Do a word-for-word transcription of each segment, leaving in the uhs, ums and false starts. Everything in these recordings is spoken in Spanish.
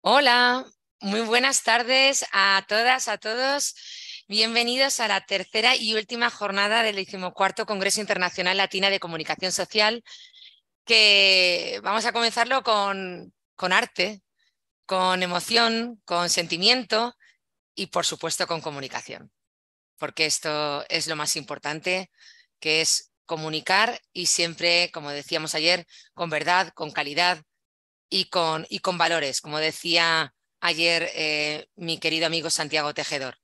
Hola, muy buenas tardes a todas, a todos. Bienvenidos a la tercera y última jornada del decimocuarto Congreso Internacional Latina de Comunicación Social, que vamos a comenzarlo con, con arte, con emoción, con sentimiento y, por supuesto, con comunicación, porque esto es lo más importante, que es comunicar y siempre, como decíamos ayer, con verdad, con calidad y con, y con valores, como decía ayer eh, mi querido amigo Santiago Tejedor.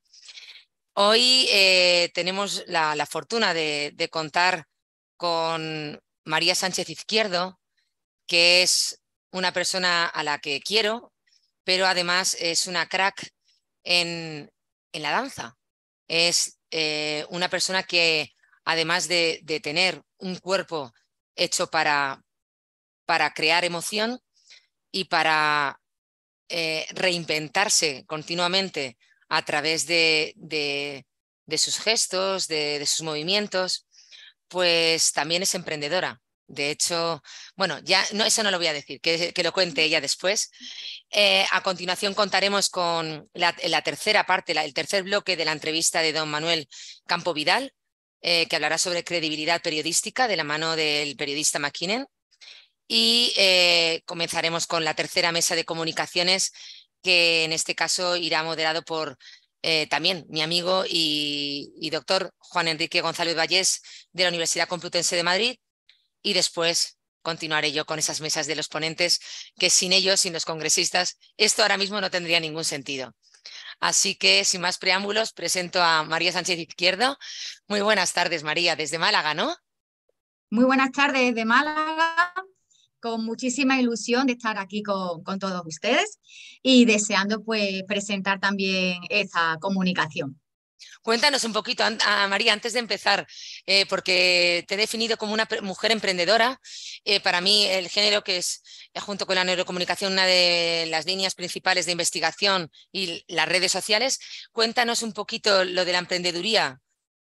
Hoy eh, tenemos la, la fortuna de, de contar con María Sánchez Izquierdo, que es una persona a la que quiero, pero además es una crack en, en la danza. Es eh, una persona que, además de, de tener un cuerpo hecho para, para crear emoción y para eh, reinventarse continuamente a través de, de, de sus gestos, de, de, sus movimientos, pues también es emprendedora. De hecho, bueno, ya no, eso no lo voy a decir, que, que lo cuente ella después. Eh, a continuación contaremos con la, la tercera parte, la, el tercer bloque de la entrevista de don Manuel Campo Vidal, eh, que hablará sobre credibilidad periodística de la mano del periodista McKinnon. Y eh, comenzaremos con la tercera mesa de comunicaciones, que en este caso irá moderado por eh, también mi amigo y, y doctor Juan Enrique González Vallés, de la Universidad Complutense de Madrid. Y después continuaré yo con esas mesas de los ponentes, que sin ellos, sin los congresistas, esto ahora mismo no tendría ningún sentido. Así que, sin más preámbulos, presento a María Sánchez Izquierdo. Muy buenas tardes, María, desde Málaga, ¿no? Muy buenas tardes de Málaga, con muchísima ilusión de estar aquí con, con todos ustedes y deseando pues presentar también esta comunicación. Cuéntanos un poquito, a María, antes de empezar, eh, porque te he definido como una mujer emprendedora. Eh, para mí, el género que es, eh, junto con la neurocomunicación, una de las líneas principales de investigación y las redes sociales. Cuéntanos un poquito lo de la emprendeduría,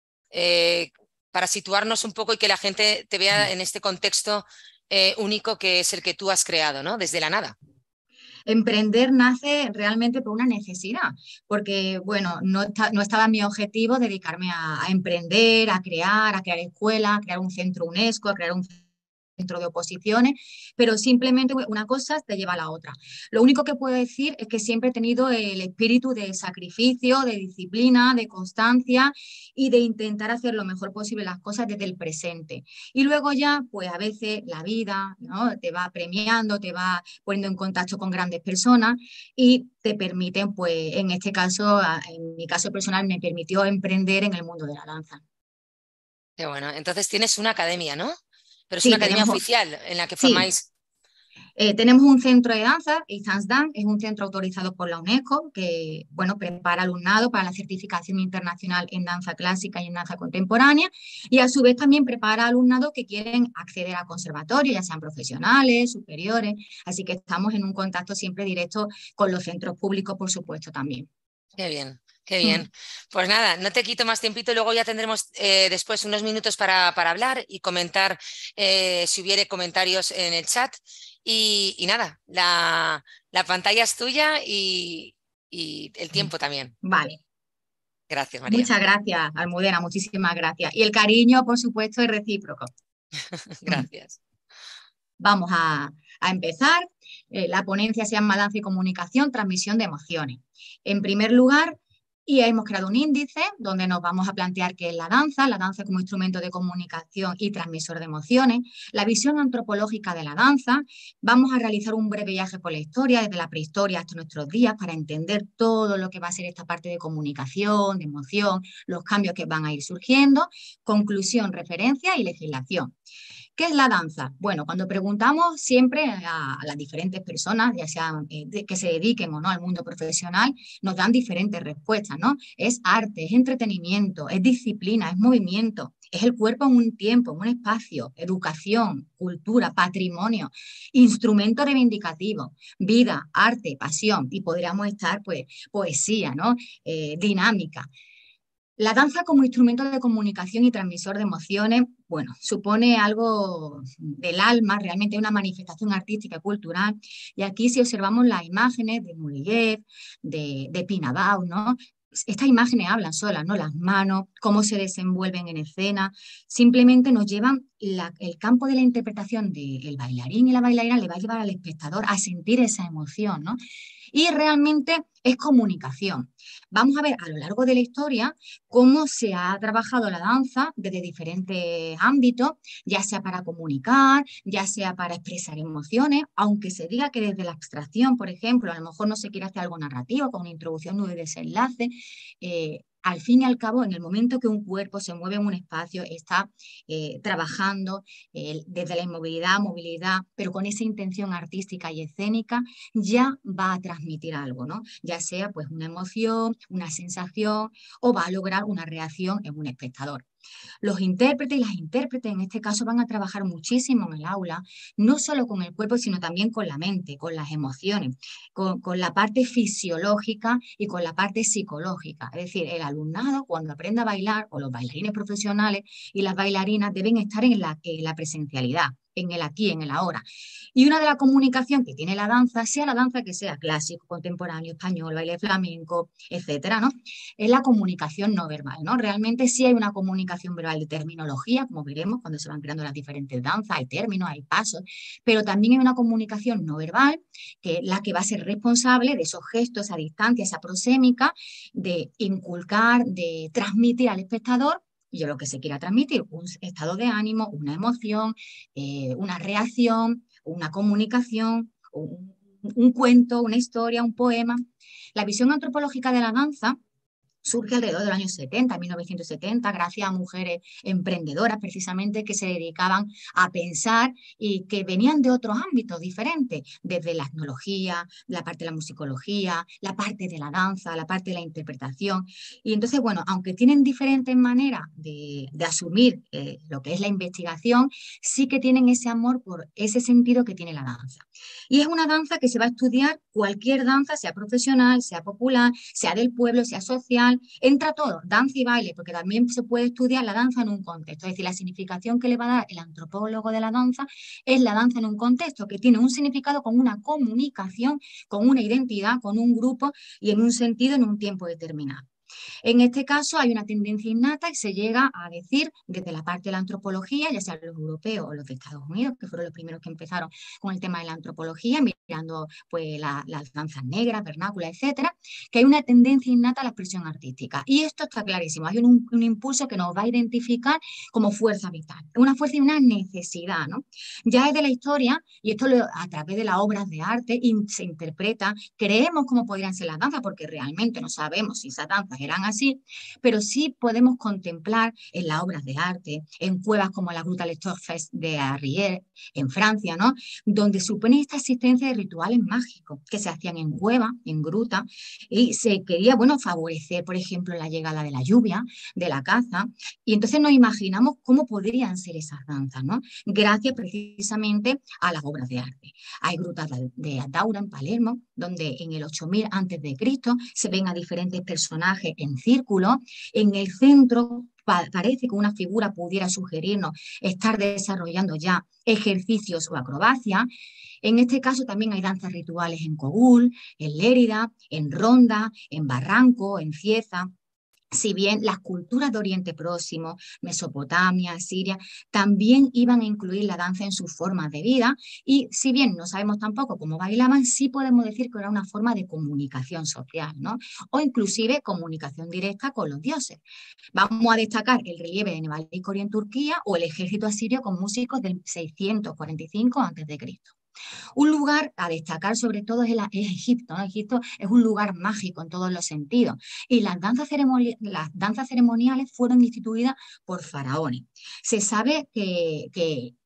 eh, para situarnos un poco y que la gente te vea en este contexto eh, único que es el que tú has creado, ¿no? Desde la nada. Emprender nace realmente por una necesidad, porque bueno, no, está- no estaba en mi objetivo dedicarme a, a emprender, a crear, a crear escuelas, a crear un centro UNESCO, a crear un centro de oposiciones, pero simplemente una cosa te lleva a la otra. Lo único que puedo decir es que siempre he tenido el espíritu de sacrificio, de disciplina, de constancia y de intentar hacer lo mejor posible las cosas desde el presente. Y luego ya, pues a veces la vida, ¿no?, te va premiando, te va poniendo en contacto con grandes personas y te permiten, pues en este caso, en mi caso personal, me permitió emprender en el mundo de la danza. Qué bueno. Entonces tienes una academia, ¿no? Pero es una Sí, academia tenemos, oficial en la que sí, formáis. Eh, tenemos un centro de danza, Dance Dance, es un centro autorizado por la UNESCO que, bueno, prepara alumnado para la certificación internacional en danza clásica y en danza contemporánea, y a su vez también prepara alumnado que quieren acceder a conservatorios, ya sean profesionales, superiores, así que estamos en un contacto siempre directo con los centros públicos, por supuesto, también. Qué bien, qué Mm. bien. Pues nada, no te quito más tiempito, luego ya tendremos eh, después unos minutos para, para hablar y comentar, eh, si hubiere comentarios en el chat. Y, y nada, la, la pantalla es tuya y, y el tiempo también. Vale. Gracias, María. Muchas gracias, Almudena, muchísimas gracias. Y el cariño, por supuesto, es recíproco. Gracias. Vamos a, a empezar. Eh, la ponencia se llama Danza y Comunicación, Transmisión de Emociones. En primer lugar, y hemos creado un índice donde nos vamos a plantear qué es la danza, la danza como instrumento de comunicación y transmisor de emociones, la visión antropológica de la danza. Vamos a realizar un breve viaje por la historia, desde la prehistoria hasta nuestros días, para entender todo lo que va a ser esta parte de comunicación, de emoción, los cambios que van a ir surgiendo, conclusión, referencia y legislación. ¿Qué es la danza? Bueno, cuando preguntamos siempre a, a las diferentes personas, ya sean eh, de, que se dediquen o no al mundo profesional, nos dan diferentes respuestas, ¿no? Es arte, es entretenimiento, es disciplina, es movimiento, es el cuerpo en un tiempo, en un espacio, educación, cultura, patrimonio, instrumento reivindicativo, vida, arte, pasión, y podríamos estar, pues, poesía, ¿no? Eh, dinámica. La danza como instrumento de comunicación y transmisor de emociones, bueno, supone algo del alma, realmente una manifestación artística y cultural. Y aquí si observamos las imágenes de Nureyev, de, de Pina Bausch, ¿no? Estas imágenes hablan solas, ¿no? Las manos, cómo se desenvuelven en escena, simplemente nos llevan, la, el campo de la interpretación del bailarín y la bailarina le va a llevar al espectador a sentir esa emoción, ¿no? Y realmente es comunicación. Vamos a ver a lo largo de la historia cómo se ha trabajado la danza desde diferentes ámbitos, ya sea para comunicar, ya sea para expresar emociones, aunque se diga que desde la abstracción, por ejemplo, a lo mejor no se quiere hacer algo narrativo con una introducción, nudo y desenlace, eh, al fin y al cabo, en el momento que un cuerpo se mueve en un espacio, está eh, trabajando eh, desde la inmovilidad, movilidad, pero con esa intención artística y escénica, ya va a transmitir algo, ¿no? Ya sea pues una emoción, una sensación, o va a lograr una reacción en un espectador. Los intérpretes y las intérpretes en este caso van a trabajar muchísimo en el aula, no solo con el cuerpo, sino también con la mente, con las emociones, con, con la parte fisiológica y con la parte psicológica. Es decir, el alumnado cuando aprende a bailar, o los bailarines profesionales y las bailarinas deben estar en la, en la presencialidad, en el aquí, en el ahora. Y una de las comunicaciones que tiene la danza, sea la danza que sea clásico, contemporáneo, español, baile flamenco, etcétera, ¿no? Es la comunicación no verbal, ¿no? Realmente sí hay una comunicación verbal de terminología, como veremos cuando se van creando las diferentes danzas, hay términos, hay pasos, pero también hay una comunicación no verbal, que es la que va a ser responsable de esos gestos, esa distancia, esa prosémica, de inculcar, de transmitir al espectador yo lo que se quiera transmitir, un estado de ánimo, una emoción, eh, una reacción, una comunicación, un, un cuento, una historia, un poema. La visión antropológica de la danza surge alrededor de los años setenta, mil novecientos setenta, gracias a mujeres emprendedoras precisamente que se dedicaban a pensar y que venían de otros ámbitos diferentes, desde la etnología, la parte de la musicología, la parte de la danza, la parte de la interpretación. Y entonces, bueno, aunque tienen diferentes maneras de, de asumir eh, lo que es la investigación, sí que tienen ese amor por ese sentido que tiene la danza. Y es una danza que se va a estudiar, cualquier danza, sea profesional, sea popular, sea del pueblo, sea social, entra todo, danza y baile, porque también se puede estudiar la danza en un contexto. Es decir, la significación que le va a dar el antropólogo de la danza es la danza en un contexto que tiene un significado con una comunicación, con una identidad, con un grupo y en un sentido en un tiempo determinado. En este caso hay una tendencia innata y se llega a decir desde la parte de la antropología, ya sean los europeos o los de Estados Unidos, que fueron los primeros que empezaron con el tema de la antropología, mirando pues, la, las danzas negras, vernáculas, etcétera, que hay una tendencia innata a la expresión artística. Y esto está clarísimo, hay un, un impulso que nos va a identificar como fuerza vital, una fuerza y una necesidad, ¿no? Ya es de la historia, y esto lo, a través de las obras de arte in, se interpreta, creemos cómo podrían ser las danzas, porque realmente no sabemos si esas danzas eran así, pero sí podemos contemplar en las obras de arte, en cuevas como la Gruta Les Torfes de Arrières, en Francia, ¿no? Donde supone esta existencia de rituales mágicos que se hacían en cuevas, en grutas, y se quería, bueno, favorecer, por ejemplo, la llegada de la lluvia, de la caza, y entonces nos imaginamos cómo podrían ser esas danzas, ¿no? Gracias precisamente a las obras de arte. Hay grutas de Adaura en Palermo, donde en el ocho mil antes de Cristo se ven a diferentes personajes en círculo. En el centro pa parece que una figura pudiera sugerirnos estar desarrollando ya ejercicios o acrobacias. En este caso también hay danzas rituales en Cogul, en Lérida, en Ronda, en Barranco, en Cieza. Si bien las culturas de Oriente Próximo, Mesopotamia, Siria, también iban a incluir la danza en sus formas de vida y si bien no sabemos tampoco cómo bailaban, sí podemos decir que era una forma de comunicación social, ¿no? O inclusive comunicación directa con los dioses. Vamos a destacar el relieve de Nebalikori en Turquía o el ejército asirio con músicos del seiscientos cuarenta y cinco antes de Cristo. Un lugar a destacar sobre todo es, el, es Egipto, ¿no? Egipto es un lugar mágico en todos los sentidos y las danzas, las danzas ceremoniales fueron instituidas por faraones. Se sabe que, que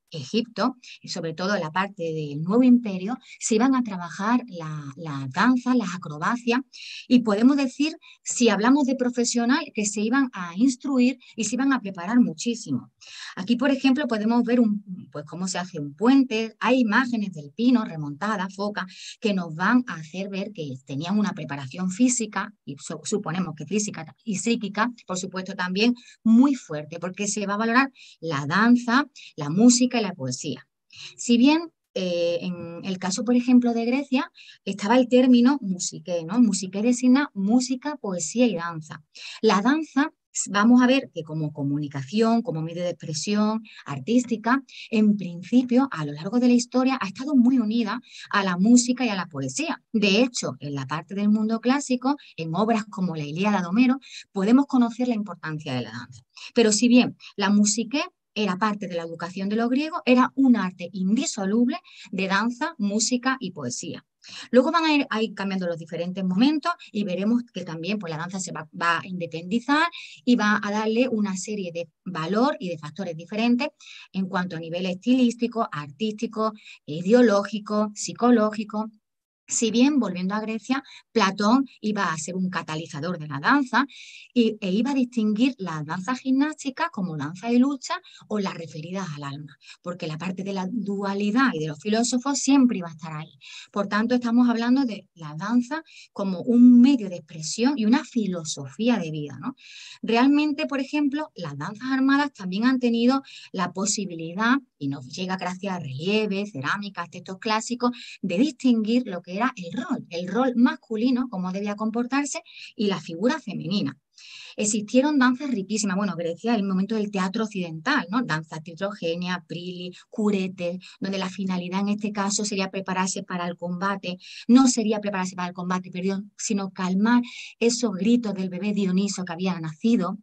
Egipto, y sobre todo en la parte del Nuevo Imperio, se iban a trabajar la, la danza, las acrobacias, y podemos decir, si hablamos de profesional, que se iban a instruir y se iban a preparar muchísimo. Aquí, por ejemplo, podemos ver un, pues, cómo se hace un puente, hay imágenes del pino remontadas, foca, que nos van a hacer ver que tenían una preparación física, y so, suponemos que física y psíquica, por supuesto también, muy fuerte, porque se va a valorar la danza, la música y la poesía. Si bien eh, en el caso, por ejemplo, de Grecia, estaba el término musiqué, ¿no? Musiqué designa música, poesía y danza. La danza, vamos a ver que como comunicación, como medio de expresión artística, en principio, a lo largo de la historia, ha estado muy unida a la música y a la poesía. De hecho, en la parte del mundo clásico, en obras como la Ilíada de Homero, podemos conocer la importancia de la danza. Pero si bien la musiqué era parte de la educación de los griegos, era un arte indisoluble de danza, música y poesía. Luego van a ir, a ir cambiando los diferentes momentos y veremos que también pues, la danza se va, va a independizar y va a darle una serie de valor y de factores diferentes en cuanto a nivel estilístico, artístico, ideológico, psicológico. Si bien, volviendo a Grecia, Platón iba a ser un catalizador de la danza y, e iba a distinguir las danzas gimnásticas como danza de lucha o las referidas al alma, porque la parte de la dualidad y de los filósofos siempre iba a estar ahí. Por tanto, estamos hablando de la danza como un medio de expresión y una filosofía de vida, ¿no? Realmente, por ejemplo, las danzas armadas también han tenido la posibilidad, y nos llega gracias a relieves, cerámicas, textos clásicos, de distinguir lo que era el rol, el rol masculino, cómo debía comportarse, y la figura femenina. Existieron danzas riquísimas. Bueno, Grecia es el momento del teatro occidental, ¿no? Danzas titrogenia, prilli, curetes, donde la finalidad en este caso sería prepararse para el combate. No sería prepararse para el combate, perdón, sino calmar esos gritos del bebé Dioniso que había nacido.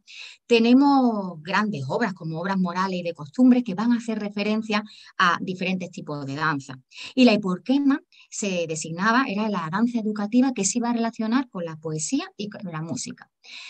Tenemos grandes obras como obras morales y de costumbres que van a hacer referencia a diferentes tipos de danza. Y la hiporquema se designaba, era la danza educativa que se iba a relacionar con la poesía y con la música.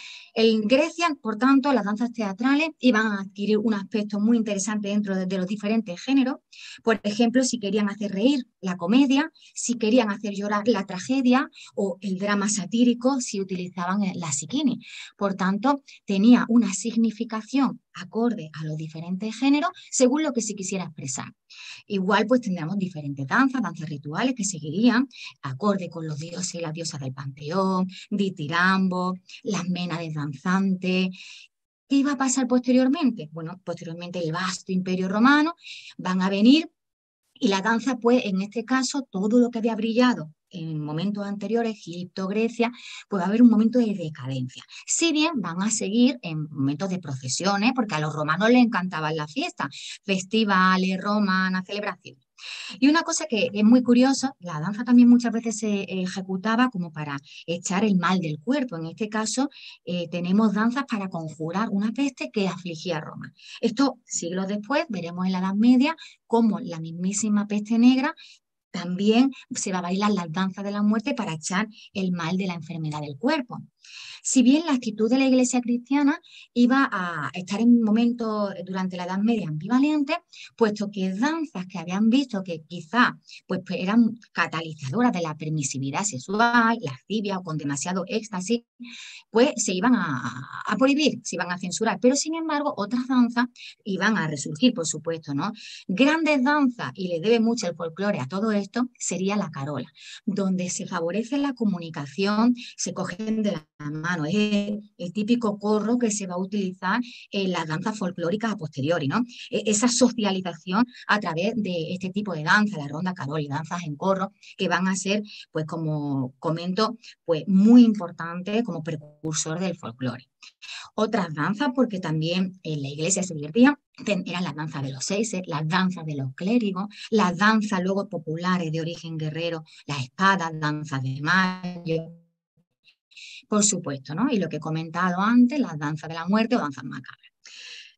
En Grecia, por tanto, las danzas teatrales iban a adquirir un aspecto muy interesante dentro de, de los diferentes géneros. Por ejemplo, si querían hacer reír, la comedia, si querían hacer llorar, la tragedia, o el drama satírico, si utilizaban la siquini. Por tanto, tenía una significación acorde a los diferentes géneros según lo que se quisiera expresar. Igual pues tendríamos diferentes danzas, danzas rituales que seguirían acorde con los dioses y las diosas del panteón, ditirambo, las ménades danzantes. ¿Qué iba a pasar posteriormente? Bueno, posteriormente el vasto imperio romano, van a venir y la danza pues en este caso todo lo que había brillado en momentos anteriores, Egipto, Grecia, pues va a haber un momento de decadencia. Si bien van a seguir en momentos de procesiones, porque a los romanos les encantaban las fiestas, festivales, romanas, celebraciones. Y una cosa que es muy curiosa, la danza también muchas veces se ejecutaba como para echar el mal del cuerpo. En este caso eh, tenemos danzas para conjurar una peste que afligía a Roma. Esto siglos después veremos en la Edad Media cómo la mismísima peste negra también se va a bailar las danzas de la muerte para echar el mal de la enfermedad del cuerpo. Si bien la actitud de la Iglesia cristiana iba a estar en un momento durante la Edad Media ambivalente, puesto que danzas que habían visto que quizá pues, pues eran catalizadoras de la permisividad sexual, lascivia o con demasiado éxtasis, pues se iban a, a prohibir, se iban a censurar. Pero sin embargo, otras danzas iban a resurgir, por supuesto, ¿no? Grandes danzas, y le debe mucho el folclore a todo esto, sería la carola, donde se favorece la comunicación, se cogen de la mano. Es el, el típico corro que se va a utilizar en las danzas folclóricas a posteriori, ¿no? Esa socialización a través de este tipo de danza, la ronda carola y danzas en corro, que van a ser, pues como comento, pues muy importantes como precursor del folclore. Otras danzas, porque también en la iglesia se divertían, eran las danzas de los seises, las danzas de los clérigos, las danzas luego populares de origen guerrero, las espadas, danzas de mayo, por supuesto, ¿no? Y lo que he comentado antes, las danzas de la muerte o danzas macabras.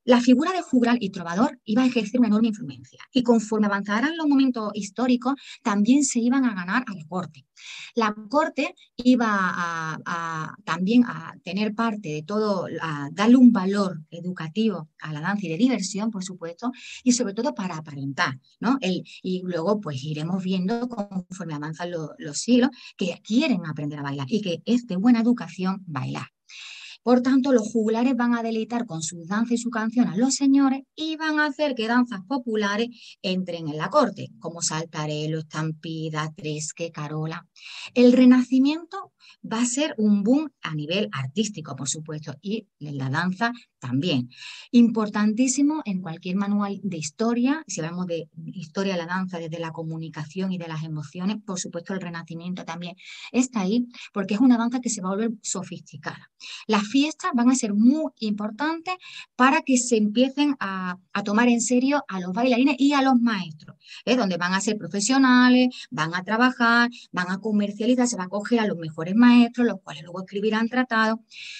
La figura de juglar y trovador iba a ejercer una enorme influencia y conforme avanzaran los momentos históricos también se iban a ganar a la corte. La corte iba a, a, también a tener parte de todo, a darle un valor educativo a la danza y de diversión, por supuesto, y sobre todo para aparentar, ¿no? El, y luego pues iremos viendo conforme avanzan lo, los siglos que quieren aprender a bailar y que es de buena educación bailar. Por tanto, los juglares van a deleitar con su danza y su canción a los señores y van a hacer que danzas populares entren en la corte, como saltarelo, estampida, tresque, carola. El Renacimiento va a ser un boom a nivel artístico, por supuesto, y en la danza también. Importantísimo en cualquier manual de historia, si hablamos de historia de la danza desde la comunicación y de las emociones, por supuesto el Renacimiento también está ahí, porque es una danza que se va a volver sofisticada. Las fiestas van a ser muy importantes para que se empiecen a, a tomar en serio a los bailarines y a los maestros, ¿eh? Donde van a ser profesionales, van a trabajar, van a comercializar, se va a coger a los mejores maestros, los cuales luego escribirán tratados.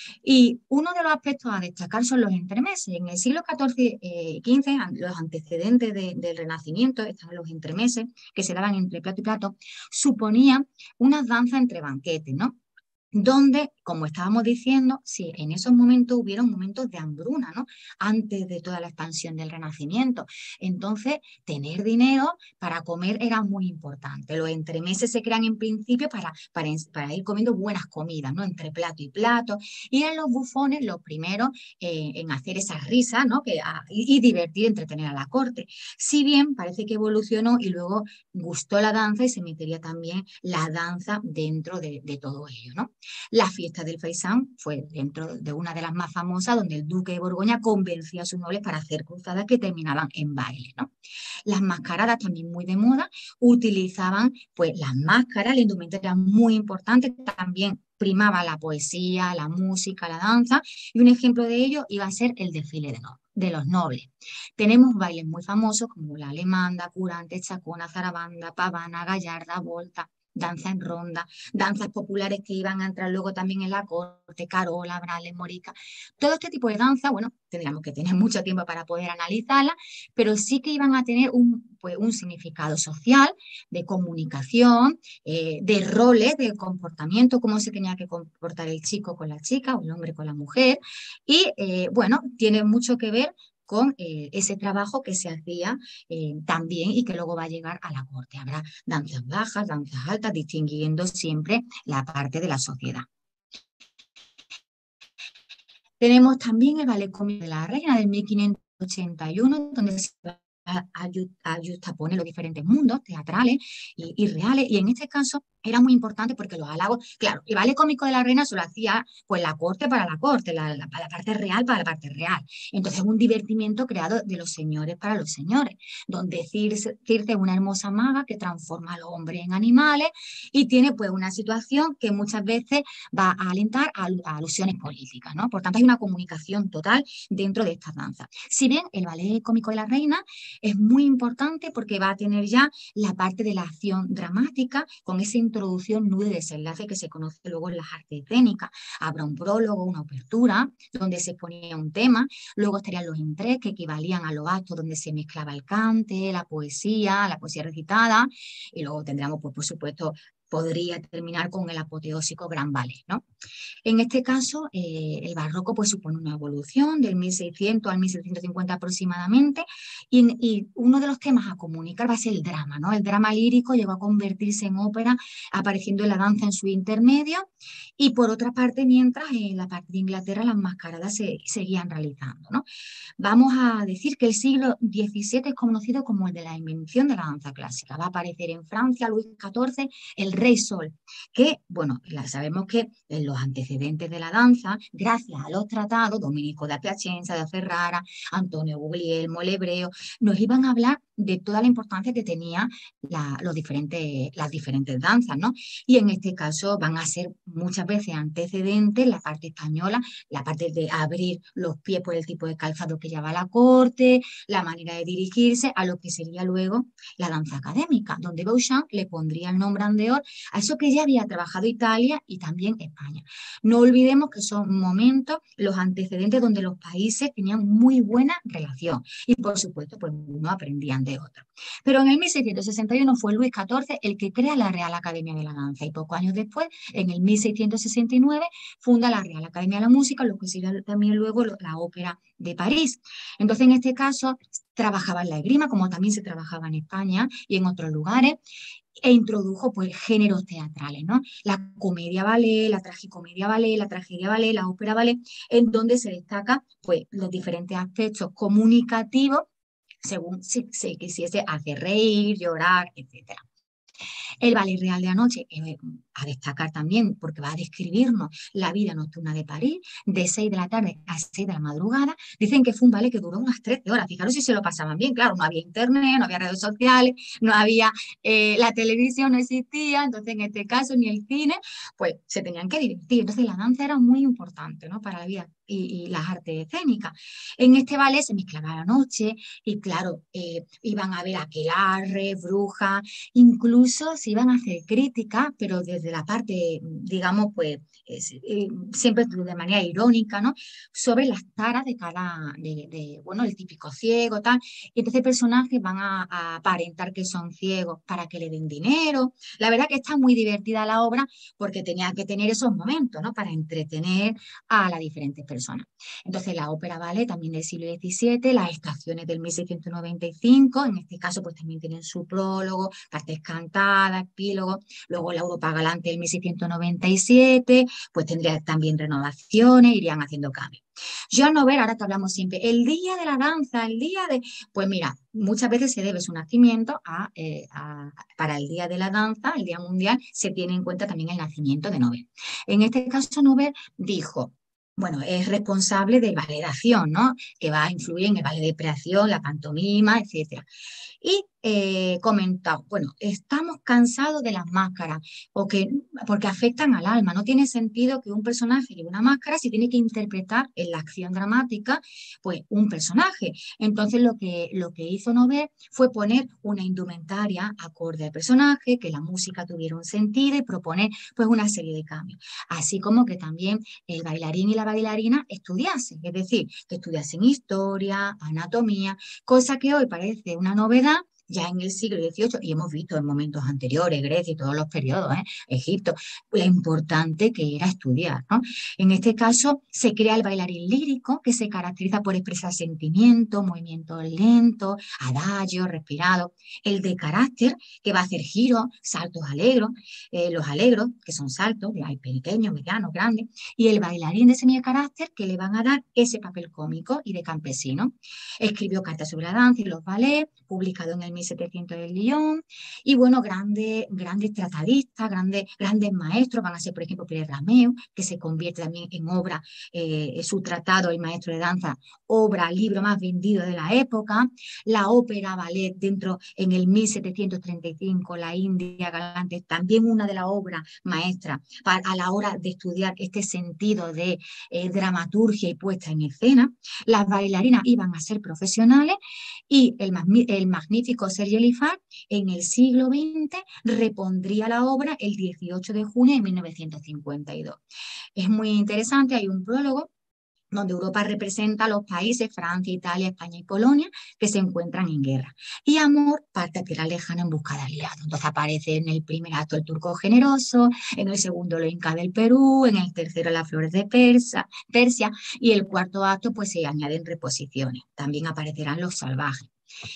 Y uno de los aspectos a destacar son los entremeses. En el siglo catorce y quince, los antecedentes de, del Renacimiento, están los entremeses que se daban entre plato y plato, suponían unas danzas entre banquetes, ¿no? Donde, como estábamos diciendo, sí, en esos momentos hubieron momentos de hambruna, ¿no? Antes de toda la expansión del Renacimiento. Entonces, tener dinero para comer era muy importante. Los entremeses se crean en principio para, para, para ir comiendo buenas comidas, ¿no? Entre plato y plato. Y eran los bufones los primeros eh, en hacer esas risas, ¿no? Que, a, y, y divertir, y entretener a la corte. Si bien parece que evolucionó y luego gustó la danza y se metería también la danza dentro de, de todo ello, ¿no? La fiesta del Faisán fue dentro de una de las más famosas, donde el duque de Borgoña convencía a sus nobles para hacer cruzadas que terminaban en baile, ¿no? Las mascaradas, también muy de moda, utilizaban pues las máscaras, la indumentaria muy importante, también primaba la poesía, la música, la danza, y un ejemplo de ello iba a ser el desfile de, no, de los nobles. Tenemos bailes muy famosos como la alemanda, curante, chacona, zarabanda, pavana, gallarda, volta, danza en ronda, danzas populares que iban a entrar luego también en la corte, carola, brales, morica. Todo este tipo de danza, bueno, tendríamos que tener mucho tiempo para poder analizarla, pero sí que iban a tener un, pues, un significado social, de comunicación, eh, de roles, de comportamiento, cómo se tenía que comportar el chico con la chica o el hombre con la mujer. Y eh, bueno, tiene mucho que ver con eh, ese trabajo que se hacía eh, también y que luego va a llegar a la corte. Habrá danzas bajas, danzas altas, distinguiendo siempre la parte de la sociedad. Tenemos también el ballet cómico de la Reina del mil quinientos ochenta y uno, donde se a, a, a justaponer los diferentes mundos teatrales y, y reales, y en este caso era muy importante porque los halagos, claro, el ballet cómico de la Reina se lo hacía pues la corte para la corte, la, la, la parte real para la parte real. Entonces un divertimiento creado de los señores para los señores, donde Circe, Circe es una hermosa maga que transforma a los hombres en animales y tiene pues una situación que muchas veces va a alentar a, a alusiones políticas, ¿no? Por tanto hay una comunicación total dentro de estas danzas. Si bien el ballet cómico de la Reina es muy importante porque va a tener ya la parte de la acción dramática con ese introducción, nudo y desenlace que se conoce luego en las artes escénicas. Habrá un prólogo, una apertura, donde se exponía un tema, luego estarían los entrés, que equivalían a los actos donde se mezclaba el cante, la poesía, la poesía recitada, y luego tendríamos, pues, por supuesto, podría terminar con el apoteósico gran ballet, ¿no? En este caso, eh, el barroco pues, supone una evolución del mil seiscientos al mil seiscientos cincuenta aproximadamente, y, y uno de los temas a comunicar va a ser el drama, ¿no? El drama lírico llegó a convertirse en ópera, apareciendo en la danza en su intermedio, y por otra parte, mientras en la parte de Inglaterra las mascaradas se seguían realizando, ¿no? Vamos a decir que el siglo diecisiete es conocido como el de la invención de la danza clásica. Va a aparecer en Francia, Luis catorce, el Rey Sol, que, bueno, sabemos que en los antecedentes de la danza, gracias a los tratados, Domenico da Piacenza, da Ferrara, Antonio Guglielmo, el Hebreo, nos iban a hablar de toda la importancia que tenía la, los diferentes, las diferentes danzas, ¿no? Y en este caso van a ser muchas veces antecedentes la parte española, la parte de abrir los pies por el tipo de calzado que lleva la corte, la manera de dirigirse, a lo que sería luego la danza académica, donde Beauchamp le pondría el nombre anterior a eso que ya había trabajado Italia y también España. No olvidemos que son momentos, los antecedentes donde los países tenían muy buena relación y por supuesto pues uno aprendían de otro. Pero en el mil seiscientos sesenta y uno fue Luis catorce el que crea la Real Academia de la Danza y pocos años después, en el mil seiscientos sesenta y nueve, funda la Real Academia de la Música, lo que sería también luego la Ópera de París. Entonces en este caso trabajaba en la esgrima, como también se trabajaba en España y en otros lugares, e introdujo pues géneros teatrales, ¿no? La comedia ballet, la tragicomedia ballet, la tragedia ballet, la ópera ballet, en donde se destaca pues los diferentes aspectos comunicativos según si se quisiese hacer reír, llorar, etcétera. El Ballet Real de Anoche, eh, a destacar también, porque va a describirnos la vida nocturna de París, de seis de la tarde a seis de la madrugada. Dicen que fue un ballet que duró unas trece horas. Fijaros si se lo pasaban bien. Claro, no había internet, no había redes sociales, no había, eh, la televisión no existía, entonces en este caso ni el cine, pues se tenían que divertir. Entonces la danza era muy importante, ¿no?, para la vida y, y las artes escénicas. En este ballet se mezclaba la noche y claro, eh, iban a ver aquelarre, brujas, incluso se iban a hacer críticas, pero desde la parte, digamos, pues es, eh, siempre de manera irónica, ¿no?, sobre las taras de cada, de, de, bueno, el típico ciego, tal. Y entonces personajes van a, a aparentar que son ciegos para que le den dinero. La verdad que está muy divertida la obra porque tenía que tener esos momentos, ¿no?, para entretener a las diferentes personas. Entonces la ópera ballet también del siglo diecisiete, las estaciones del mil seiscientos noventa y cinco, en este caso pues también tienen su prólogo, partes cantadas, epílogo. Luego la Europa Galante del mil seiscientos noventa y siete, pues tendría también renovaciones, irían haciendo cambios. Joan Nouvel, ahora que hablamos siempre, el día de la danza, el día de... Pues mira, muchas veces se debe su nacimiento a, eh, a, para el día de la danza, el día mundial, se tiene en cuenta también el nacimiento de Nouvel. En este caso, Nouvel dijo, bueno, es responsable del ballet de acción, ¿no?, que va a influir en el ballet de creación, la pantomima, etcétera. Y eh, comentado, bueno, estamos cansados de las máscaras o que, porque afectan al alma. No tiene sentido que un personaje lleve una máscara si tiene que interpretar en la acción dramática pues un personaje. Entonces lo que, lo que hizo Nouvel fue poner una indumentaria acorde al personaje, que la música tuviera un sentido y proponer pues una serie de cambios. Así como que también el bailarín y la bailarina estudiasen, es decir, que estudiasen historia, anatomía, cosa que hoy parece una novedad ya en el siglo dieciocho, y hemos visto en momentos anteriores, Grecia y todos los periodos, ¿eh?, Egipto, lo importante que era estudiar, ¿no? En este caso se crea el bailarín lírico, que se caracteriza por expresar sentimientos, movimientos lentos, adagios, respirados. El de carácter, que va a hacer giros, saltos alegros, eh, los alegros, que son saltos, hay pequeños, medianos, grandes, y el bailarín de semicarácter, que le van a dar ese papel cómico y de campesino. Escribió cartas sobre la danza y los ballets, publicado en el mil setecientos en Lyon, y bueno, grandes, grandes tratadistas, grandes, grandes maestros, van a ser por ejemplo Pierre Rameu, que se convierte también en obra, eh, su tratado, El maestro de danza, obra, libro más vendido de la época. La ópera ballet dentro, en el mil setecientos treinta y cinco, la India Galante, también una de las obras maestras para, a la hora de estudiar este sentido de eh, dramaturgia y puesta en escena. Las bailarinas iban a ser profesionales y el, el magnífico Serge Lifar en el siglo veinte repondría la obra el dieciocho de junio de mil novecientos cincuenta y dos. Es muy interesante, hay un prólogo donde Europa representa a los países, Francia, Italia, España y Polonia, que se encuentran en guerra. Y Amor parte a tierra lejana en busca de aliados. Entonces aparece en el primer acto el turco generoso, en el segundo los incas del Perú, en el tercero las flores de Persa, Persia, y el cuarto acto pues se añaden reposiciones. También aparecerán los salvajes.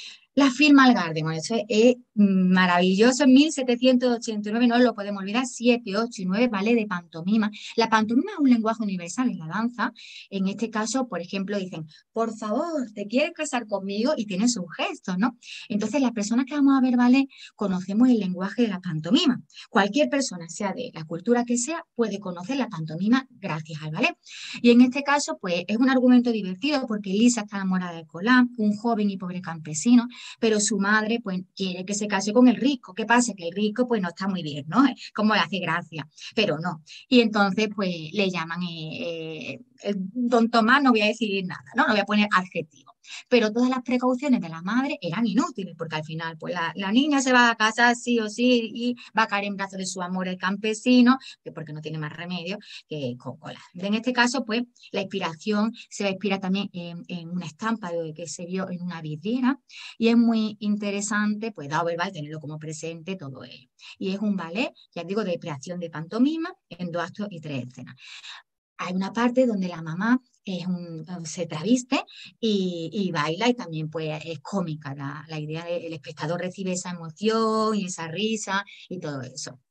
La firma al Garden, bueno, eso es maravilloso, en mil setecientos ochenta y nueve, no lo podemos olvidar, siete, ocho y nueve, ballet de pantomima. La pantomima es un lenguaje universal en la danza. En este caso, por ejemplo, dicen, por favor, ¿te quieres casar conmigo? Y tienen sus gestos, ¿no? Entonces, las personas que vamos a ver ballet conocemos el lenguaje de la pantomima. Cualquier persona, sea de la cultura que sea, puede conocer la pantomima gracias al ballet. Y en este caso, pues, es un argumento divertido porque Lisa está enamorada de Colán, un joven y pobre campesino, pero su madre pues quiere que se case con el rico. ¿Qué pasa? Que el rico pues no está muy bien, ¿no? Como le hace gracia, pero no. Y entonces pues le llaman eh, eh, don Tomás, no voy a decir nada, ¿no? No voy a poner adjetivo. Pero todas las precauciones de la madre eran inútiles, porque al final pues la, la niña se va a casar sí o sí y va a caer en brazos de su amor el campesino, que porque no tiene más remedio que Coca-Cola. En este caso, pues la inspiración se va a inspirar también en, en una estampa de, que se vio en una vidriera, y es muy interesante, pues dado verbal, tenerlo como presente todo ello. Y es un ballet, ya digo, de creación de pantomima en dos actos y tres escenas. Hay una parte donde la mamá es un, se traviste y, y baila, y también pues es cómica. La, la idea de el espectador recibe esa emoción y esa risa y todo eso.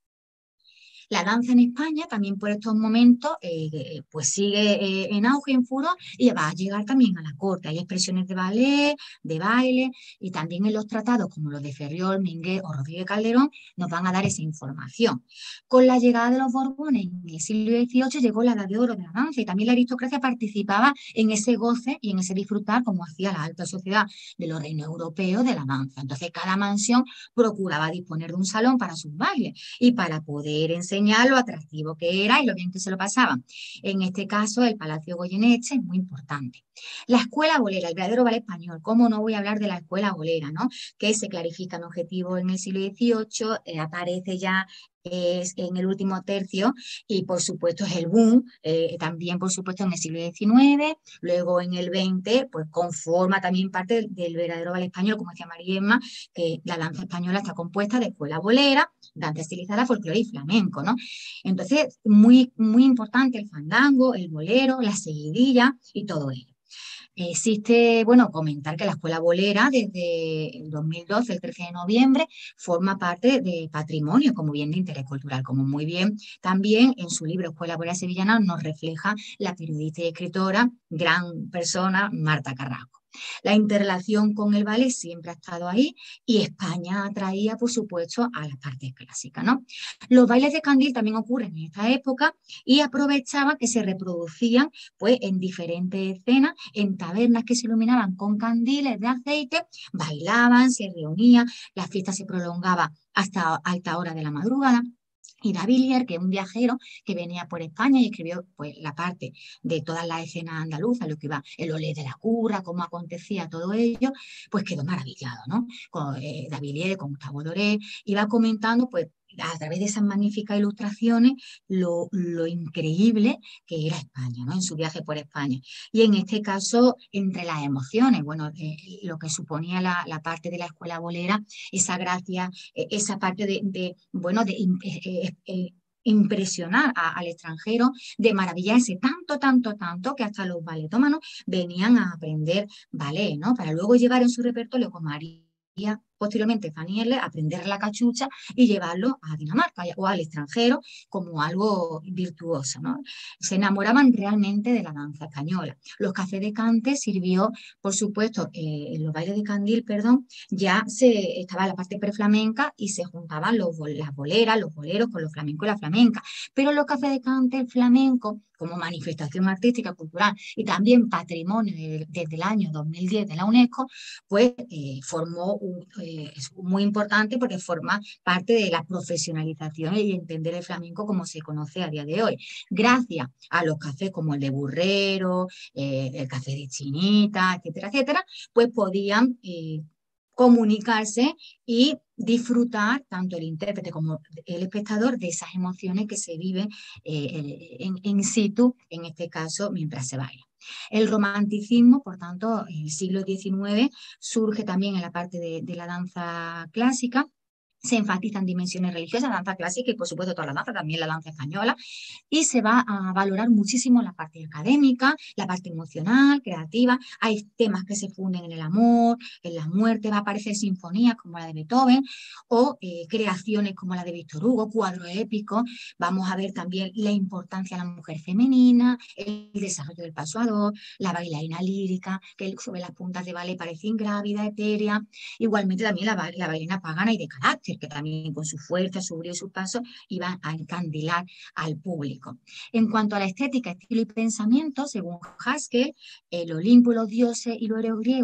La danza en España también por estos momentos eh, pues sigue eh, en auge, en furor, y va a llegar también a la corte. Hay expresiones de ballet, de baile, y también en los tratados como los de Ferriol, Minguet o Rodríguez Calderón nos van a dar esa información. Con la llegada de los Borbones en el siglo dieciocho llegó la edad de oro de la danza, y también la aristocracia participaba en ese goce y en ese disfrutar como hacía la alta sociedad de los reinos europeos de la danza. Entonces cada mansión procuraba disponer de un salón para sus bailes y para poder enseñar lo atractivo que era y lo bien que se lo pasaban. En este caso, el Palacio Goyeneche es muy importante. La escuela bolera, el verdadero ballet español. ¿Cómo no voy a hablar de la escuela bolera, ¿no? Que se clarifican objetivos en el siglo dieciocho, eh, aparece ya es en el último tercio, y por supuesto es el boom, eh, también por supuesto en el siglo diecinueve, luego en el veinte pues conforma también parte del, del verdadero ballet español, como decía Mariemma, que la danza española está compuesta de escuela bolera, danza estilizada, folclore y flamenco, ¿no? Entonces, muy, muy importante el fandango, el bolero, la seguidilla y todo ello. Existe, bueno, comentar que la Escuela Bolera desde el dos mil doce, el trece de noviembre, forma parte de patrimonio como bien de interés cultural, como muy bien también en su libro Escuela Bolera Sevillana nos refleja la periodista y escritora, gran persona, Marta Carrasco. La interrelación con el ballet siempre ha estado ahí, y España atraía, por supuesto, a la parte clásica, ¿no? Los bailes de candil también ocurren en esta época y aprovechaban que se reproducían pues, en diferentes escenas, en tabernas que se iluminaban con candiles de aceite, bailaban, se reunían, la fiesta se prolongaba hasta alta hora de la madrugada. Y Davillier, que es un viajero que venía por España y escribió pues, la parte de todas las escenas andaluzas, lo que iba, el olé de la curra, cómo acontecía todo ello, pues quedó maravillado, ¿no? Con eh, Davillier, con Gustavo Doré, iba comentando pues a través de esas magníficas ilustraciones lo, lo increíble que era España, ¿no? En su viaje por España. Y en este caso, entre las emociones, bueno, eh, lo que suponía la, la parte de la escuela bolera, esa gracia, eh, esa parte de, de bueno, de eh, eh, impresionar a, al extranjero, de maravillarse tanto, tanto, tanto, que hasta los baletómanos venían a aprender ballet, ¿no? Para luego llevar en su repertorio como María, posteriormente Fanny Erle, aprender la cachucha y llevarlo a Dinamarca o al extranjero como algo virtuoso, ¿no? Se enamoraban realmente de la danza española. Los cafés de cante sirvió, por supuesto, eh, en los bailes de candil, perdón, ya se estaba la parte preflamenca y se juntaban los, las boleras, los boleros con los flamencos y la flamenca. Pero los cafés de cante, el flamenco, como manifestación artística, cultural y también patrimonio de, desde el año dos mil diez de la UNESCO, pues eh, formó un, eh, es muy importante porque forma parte de la profesionalización y entender el flamenco como se conoce a día de hoy. Gracias a los cafés como el de Burrero, eh, el café de Chinita, etcétera, etcétera, pues podían eh, comunicarse y disfrutar tanto el intérprete como el espectador de esas emociones que se viven eh, en, en situ, en este caso, mientras se baila. El romanticismo, por tanto, en el siglo diecinueve surge también en la parte de, de la danza clásica. Se enfatizan dimensiones religiosas, danza clásica y por supuesto toda la danza, también la danza española, y se va a valorar muchísimo la parte académica, la parte emocional, creativa. Hay temas que se funden en el amor, en la muerte, va a aparecer sinfonías como la de Beethoven o eh, creaciones como la de Víctor Hugo, cuadros épicos. Vamos a ver también la importancia de la mujer femenina, el desarrollo del paso a dos, la bailarina lírica, que sobre las puntas de ballet parece ingrávida, etérea. Igualmente también la, la bailarina pagana y de carácter, que también con su fuerza, su brillo y su paso iban a encandilar al público. En cuanto a la estética, estilo y pensamiento, según Haskell, el Olimpo, los dioses y los héroes griegos,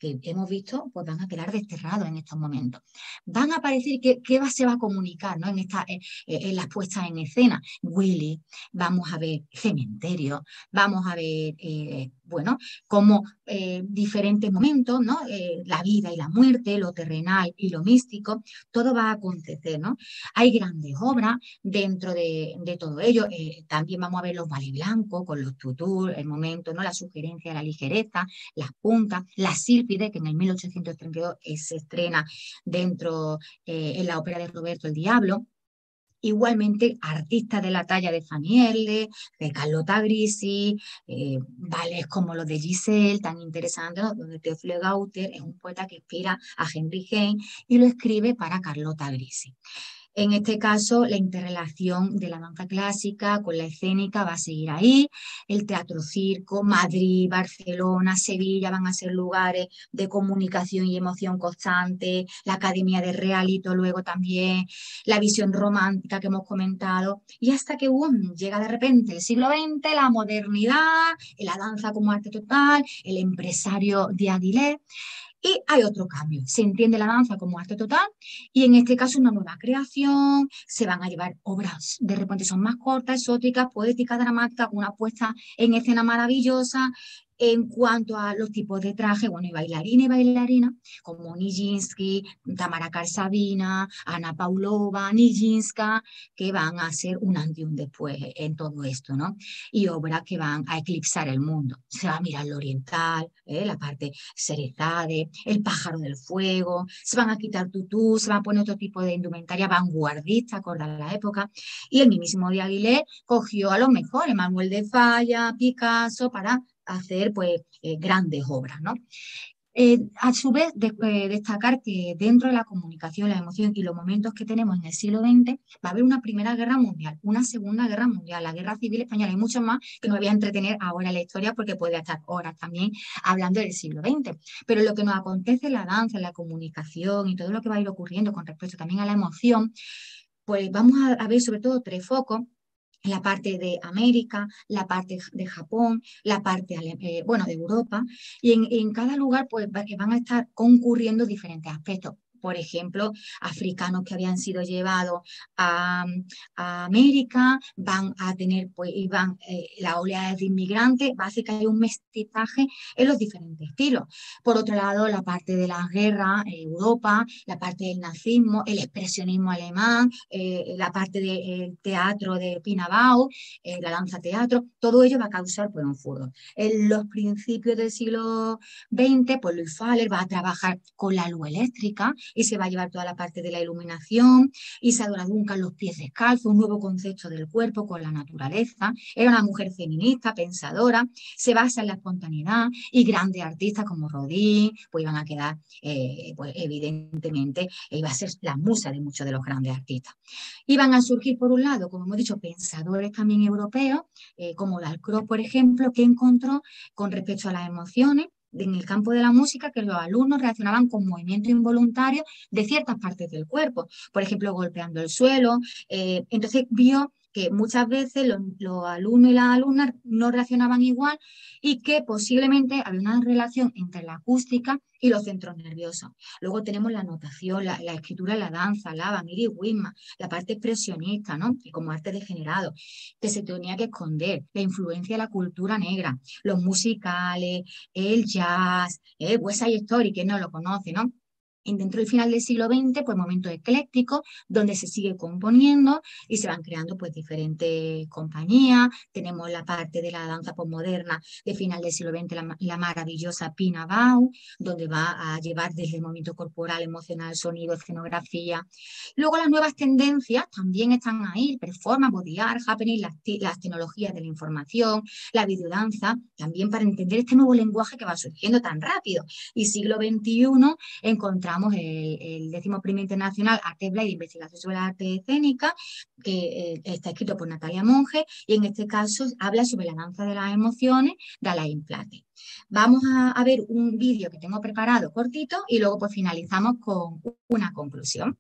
que hemos visto, pues van a quedar desterrados en estos momentos. Van a aparecer, ¿qué, qué va, se va a comunicar, ¿no? en, esta, en, en las puestas en escena? Willy, vamos a ver cementerio, vamos a ver, eh, bueno, como eh, diferentes momentos, ¿no? Eh, la vida y la muerte, lo terrenal y lo místico, todo va a acontecer, ¿no? Hay grandes obras dentro de, de todo ello. Eh, también vamos a ver los vale blancos con los tutús, el momento, ¿no? La sugerencia de la ligereza, las puntas, la sílfide, que en el mil ochocientos treinta y dos eh, se estrena dentro eh, en la ópera de Roberto el Diablo. Igualmente, artistas de la talla de Fanny Erle, de Carlota Grisi, eh, ballets como los de Giselle, tan interesantes, ¿no? Donde Teófilo Gauter es un poeta que inspira a Henry Heine y lo escribe para Carlota Grisi. En este caso, la interrelación de la danza clásica con la escénica va a seguir ahí. El teatro circo, Madrid, Barcelona, Sevilla van a ser lugares de comunicación y emoción constante. La Academia de Realito luego también, la visión romántica que hemos comentado. Y hasta que boom, llega de repente el siglo veinte, la modernidad, la danza como arte total, el empresario de Aguilé. Y hay otro cambio, se entiende la danza como arte total y en este caso una nueva creación, se van a llevar obras, de repente son más cortas, exóticas, poéticas, dramáticas, una puesta en escena maravillosa. En cuanto a los tipos de traje, bueno, y bailarina y bailarina, como Nijinsky, Tamara Karsavina, Ana Paulova, Nijinska, que van a ser un antes y un después en todo esto, ¿no? Y obras que van a eclipsar el mundo. Se va a mirar lo oriental, ¿eh? La parte Cerezade, el pájaro del fuego, se van a quitar tutú, se van a poner otro tipo de indumentaria vanguardista, acorde a la época, y el mismísimo de Aguilé cogió a los mejores, Manuel de Falla, Picasso, para hacer pues eh, grandes obras, ¿no? Eh, a su vez, de, eh, destacar que dentro de la comunicación, la emoción y los momentos que tenemos en el siglo veinte, va a haber una primera guerra mundial, una segunda guerra mundial, la guerra civil española y mucho más, que no me voy a entretener ahora en la historia porque podría estar horas también hablando del siglo veinte. Pero lo que nos acontece en la danza, en la comunicación y todo lo que va a ir ocurriendo con respecto también a la emoción, pues vamos a, a ver sobre todo tres focos: la parte de América, la parte de Japón, la parte eh, bueno, de Europa, y en, en cada lugar pues, van a estar concurriendo diferentes aspectos. Por ejemplo, africanos que habían sido llevados a, a América, van a tener, pues, y van, eh, la oleada de inmigrantes, va a hacer que haya un mestizaje en los diferentes estilos. Por otro lado, la parte de la guerra, eh, Europa, la parte del nazismo, el expresionismo alemán, eh, la parte del teatro de Pina Bausch, eh, la danza teatro, todo ello va a causar pues, un furor. En los principios del siglo veinte, pues Luis Fahler va a trabajar con la luz eléctrica y se va a llevar toda la parte de la iluminación. Isadora Duncan, los pies descalzos, un nuevo concepto del cuerpo con la naturaleza. Era una mujer feminista, pensadora, se basa en la espontaneidad y grandes artistas como Rodin, pues iban a quedar, eh, pues evidentemente, iba a ser la musa de muchos de los grandes artistas. Iban a surgir, por un lado, como hemos dicho, pensadores también europeos, eh, como Dalcroze, por ejemplo, que encontró con respecto a las emociones en el campo de la música que los alumnos reaccionaban con movimientos involuntarios de ciertas partes del cuerpo, por ejemplo, golpeando el suelo. Eh, entonces vio que muchas veces los, los alumnos y las alumnas no reaccionaban igual y que posiblemente había una relación entre la acústica y los centros nerviosos. Luego tenemos la notación, la, la escritura, la danza, la Miri Whitman, la parte expresionista, ¿no? Y como arte degenerado, que se tenía que esconder, la influencia de la cultura negra, los musicales, el jazz, eh, West Side Story, que no lo conoce, ¿no? Y dentro del final del siglo veinte, pues momentos eclécticos, donde se sigue componiendo y se van creando pues diferentes compañías. Tenemos la parte de la danza postmoderna de final del siglo veinte, la, la maravillosa Pina Bausch, donde va a llevar desde el movimiento corporal, emocional, sonido, escenografía. Luego las nuevas tendencias también están ahí: performance, body art, happening, las, las tecnologías de la información, la videodanza, también para entender este nuevo lenguaje que va surgiendo tan rápido. Y siglo veintiuno encontramos el, el décimo Premio Internacional Arte Blay de Investigación sobre la Arte Escénica, que eh, está escrito por Natalia Monge, y en este caso habla sobre la danza de las emociones de Alain Plate. Vamos a, a ver un vídeo que tengo preparado cortito y luego pues finalizamos con una conclusión.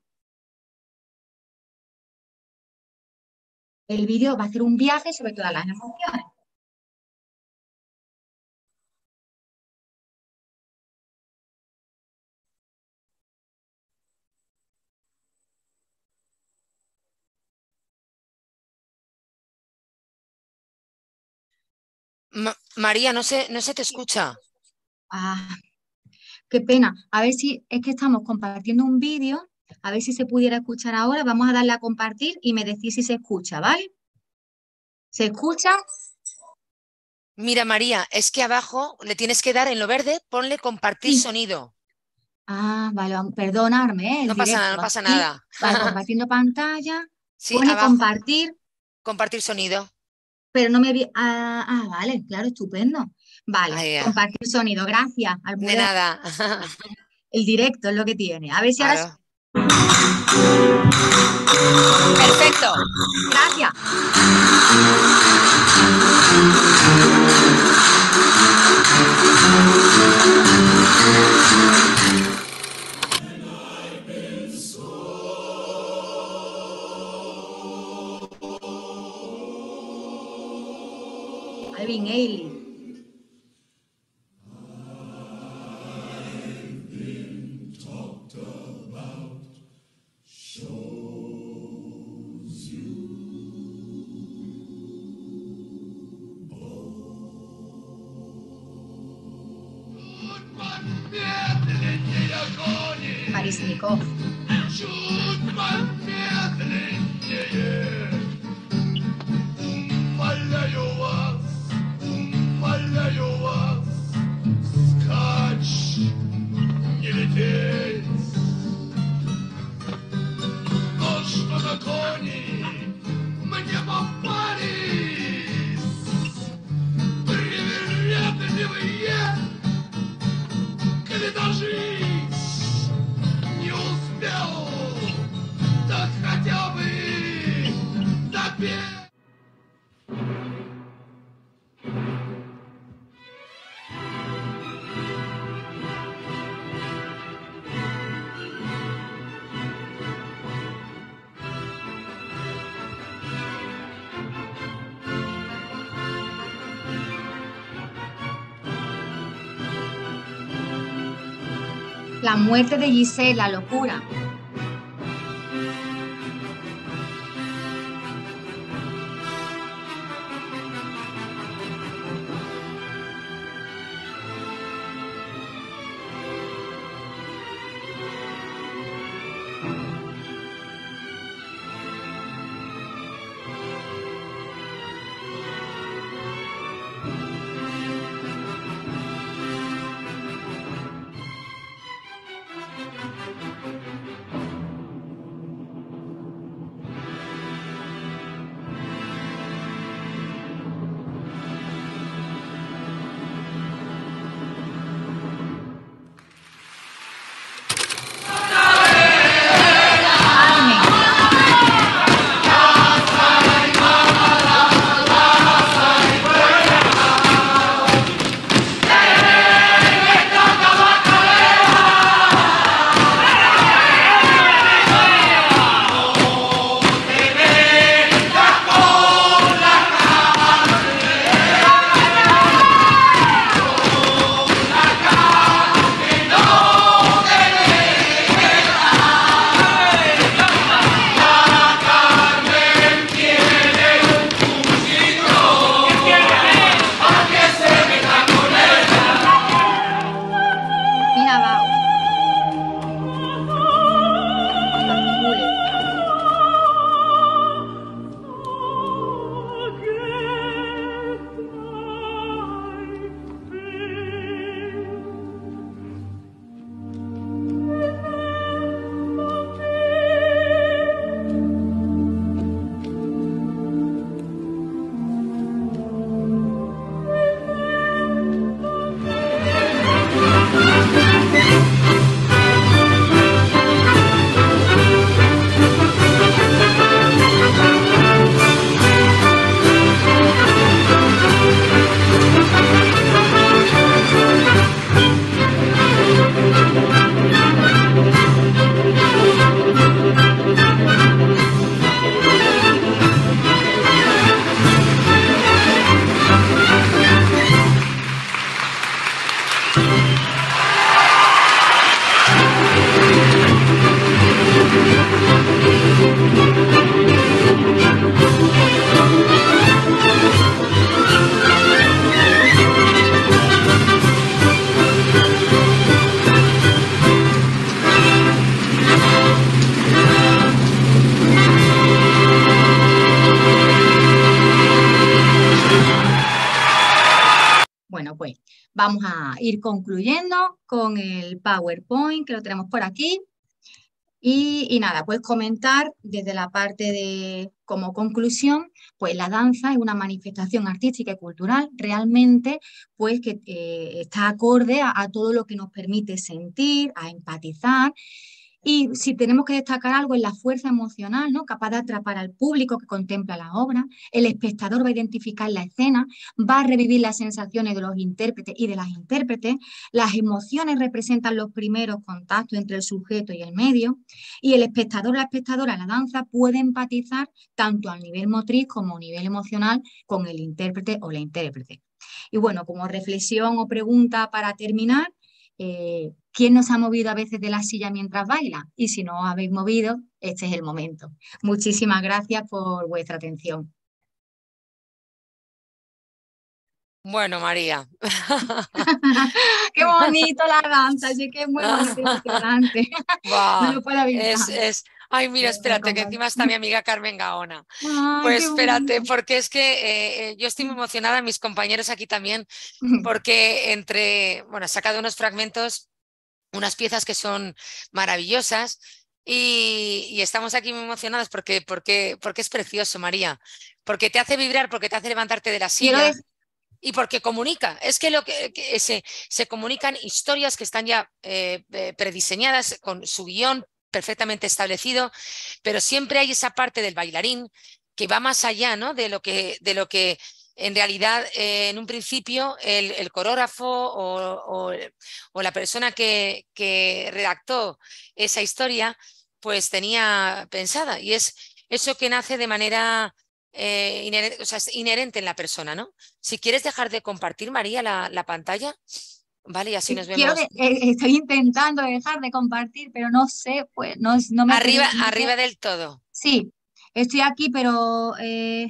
El vídeo va a hacer un viaje sobre todas las emociones. Ma- María, no se, no se te escucha. Ah, qué pena. A ver si es que estamos compartiendo un vídeo. A ver si se pudiera escuchar ahora. Vamos a darle a compartir y me decís si se escucha, ¿vale? ¿Se escucha? Mira, María, es que abajo le tienes que dar en lo verde, ponle compartir Sí. sonido. Ah, vale, vamos- perdonarme, ¿eh? El No pasa nada, no directo. pasa Aquí, nada. vale, compartiendo pantalla. Sí, Pone abajo, compartir, compartir sonido. pero no me vi. Ah, ah, vale, claro, estupendo. Vale, Ahí, ya. compartir sonido. Gracias, De Almudena. nada. El directo es lo que tiene. A ver si ahora. Claro. Perfecto. Gracias. Alvin Ailey. Marisnikov. Чуть помедленнее, умоляю вас, умоляю вас, скачь, не лететь. Но что на кони мне попались привередливые, когда жить не успел, так хотя бы допеть. La muerte de Giselle, la locura. pues vamos a ir concluyendo con el PowerPoint, que lo tenemos por aquí. Y, y nada, pues comentar desde la parte de, como conclusión, pues la danza es una manifestación artística y cultural realmente, pues que eh, está acorde a, a todo lo que nos permite sentir, a empatizar. Y si tenemos que destacar algo, es la fuerza emocional, ¿no? Capaz de atrapar al público que contempla la obra. El espectador va a identificar la escena, va a revivir las sensaciones de los intérpretes y de las intérpretes. Las emociones representan los primeros contactos entre el sujeto y el medio. Y el espectador o la espectadora, la danza, puede empatizar tanto a nivel motriz como a nivel emocional con el intérprete o la intérprete. Y bueno, como reflexión o pregunta para terminar, Eh, ¿quién nos ha movido a veces de la silla mientras baila? Y si no os habéis movido, este es el momento. Muchísimas gracias por vuestra atención. Bueno, María. ¡Qué bonito la danza! Sí que es muy bonito y emocionante. No Va, lo puedo evitar. es, es... Ay, mira, espérate, que encima está mi amiga Carmen Gaona. ¡Ay, Pues qué espérate, bonito! porque es que eh, eh, yo estoy muy emocionada, mis compañeros aquí también, porque entre, bueno, he sacado unos fragmentos, unas piezas que son maravillosas y, y estamos aquí muy emocionados porque, porque, porque es precioso, María, porque te hace vibrar, porque te hace levantarte de la Quiero silla. decir, Y porque comunica, es que, lo que, que se, se comunican historias que están ya eh, eh, prediseñadas con su guión perfectamente establecido, pero siempre hay esa parte del bailarín que va más allá, ¿no? de, lo que, de lo que en realidad eh, en un principio el, el coreógrafo o, o, o, la persona que, que redactó esa historia pues tenía pensada, y es eso que nace de manera eh, inherente, o sea, es inherente en la persona, ¿no? Si quieres dejar de compartir, María, la, la pantalla, vale, y así nos quiero vemos. de- eh, estoy intentando dejar de compartir, pero no sé, pues no, no me Arriba, permite. arriba del todo. Sí, estoy aquí, pero eh,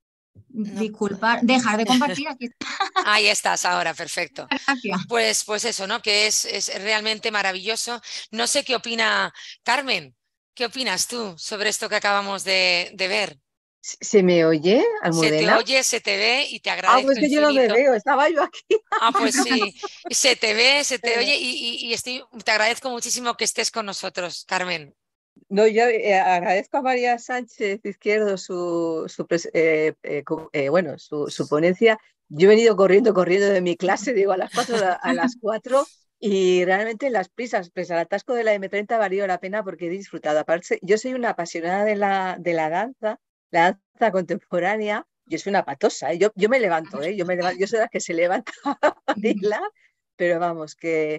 No. disculpar, dejar de compartir aquí. Ahí estás ahora, perfecto. Gracias. Pues, pues eso, ¿no? Que es, es realmente maravilloso. No sé qué opina Carmen. ¿Qué opinas tú sobre esto que acabamos de, de ver? ¿Se me oye, Se te Almudena? oye, se te ve y te Ah, agradezco pues que yo no me infinito. veo, estaba yo aquí. Ah, pues sí, se te ve, se te Bueno, oye y, y, y estoy, te agradezco muchísimo que estés con nosotros, Carmen. no, yo eh, agradezco a María Sánchez Izquierdo su, su pres- eh, eh, co- eh, bueno, su, su ponencia. Yo he venido corriendo, corriendo de mi clase, digo, a las cuatro, a a las cuatro, y realmente las prisas, pese al atasco de la eme treinta, valió la pena porque he disfrutado. Aparte, yo soy una apasionada de la, de la danza, la danza contemporánea. Yo soy una patosa, ¿eh? Yo, yo me levanto, ¿eh? Yo, me levanto, yo soy la que se levanta a bailar, pero vamos, que...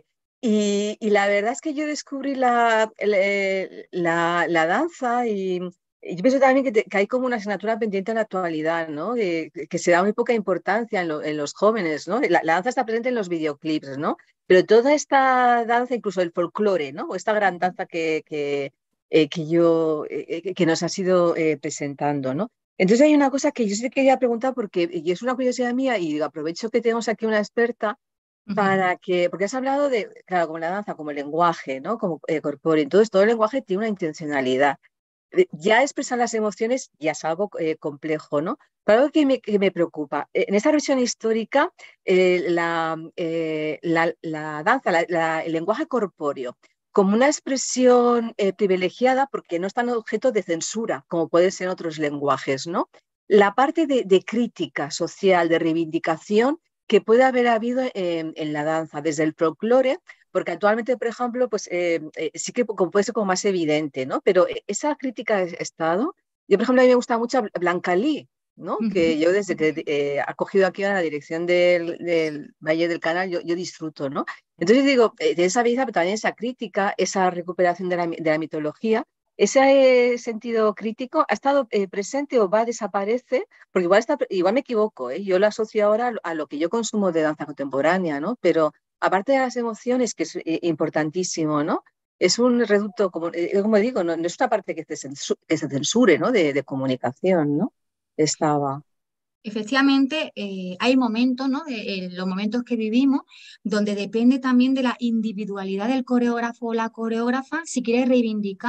Y, y la verdad es que yo descubrí la, el- el- la, la danza y, y yo pienso también que, te- que hay como una asignatura pendiente en la actualidad, ¿no? De- que se da muy poca importancia en, lo- en los jóvenes, ¿no? La, la danza está presente en los videoclips, ¿no? Pero toda esta danza, incluso el folclore, ¿no? O esta gran danza que, que, eh, que yo, eh, eh, que nos ha sido eh, presentando, ¿no? Entonces hay una cosa que yo sí que quería preguntar porque y es una curiosidad mía y digo, aprovecho que tenemos aquí una experta para que, porque has hablado de, claro, como la danza, como el lenguaje, ¿no? Como eh, corpóreo. Entonces, todo el lenguaje tiene una intencionalidad. Eh, Ya expresar las emociones ya es algo eh, complejo, ¿no? Pero algo que me, que me preocupa, eh, en esta revisión histórica, eh, la, eh, la, la danza, la- la- el lenguaje corpóreo, como una expresión eh, privilegiada porque no está en objeto de censura, como puede ser en otros lenguajes, ¿no? La parte de, de crítica social, de reivindicación, que puede haber habido en, en la danza, desde el folclore, porque actualmente, por ejemplo, pues eh, eh, sí que como puede ser como más evidente, ¿no? Pero eh, esa crítica de Estado, yo, por ejemplo, a mí me gusta mucho Blanca Lee, ¿no? Que yo desde que eh, ha cogido aquí a la dirección del, del Valle del Canal, yo, yo disfruto, ¿no? Entonces digo, eh, de esa belleza, pero también esa crítica, esa recuperación de la, de la mitología, ese eh, sentido crítico ha estado eh, presente o va a desaparecer, porque igual, está, igual me equivoco, ¿eh? Yo lo asocio ahora a lo que yo consumo de danza contemporánea, ¿no? Pero aparte de las emociones, que es eh, importantísimo, ¿no? Es un reducto, como, eh, como digo, no, no es una parte que se, censure, que se censure, ¿no? De, de comunicación, ¿no? Estaba. Efectivamente, eh, hay momentos, ¿no? De, eh, los momentos que vivimos, donde depende también de la individualidad del coreógrafo o la coreógrafa si quiere reivindicar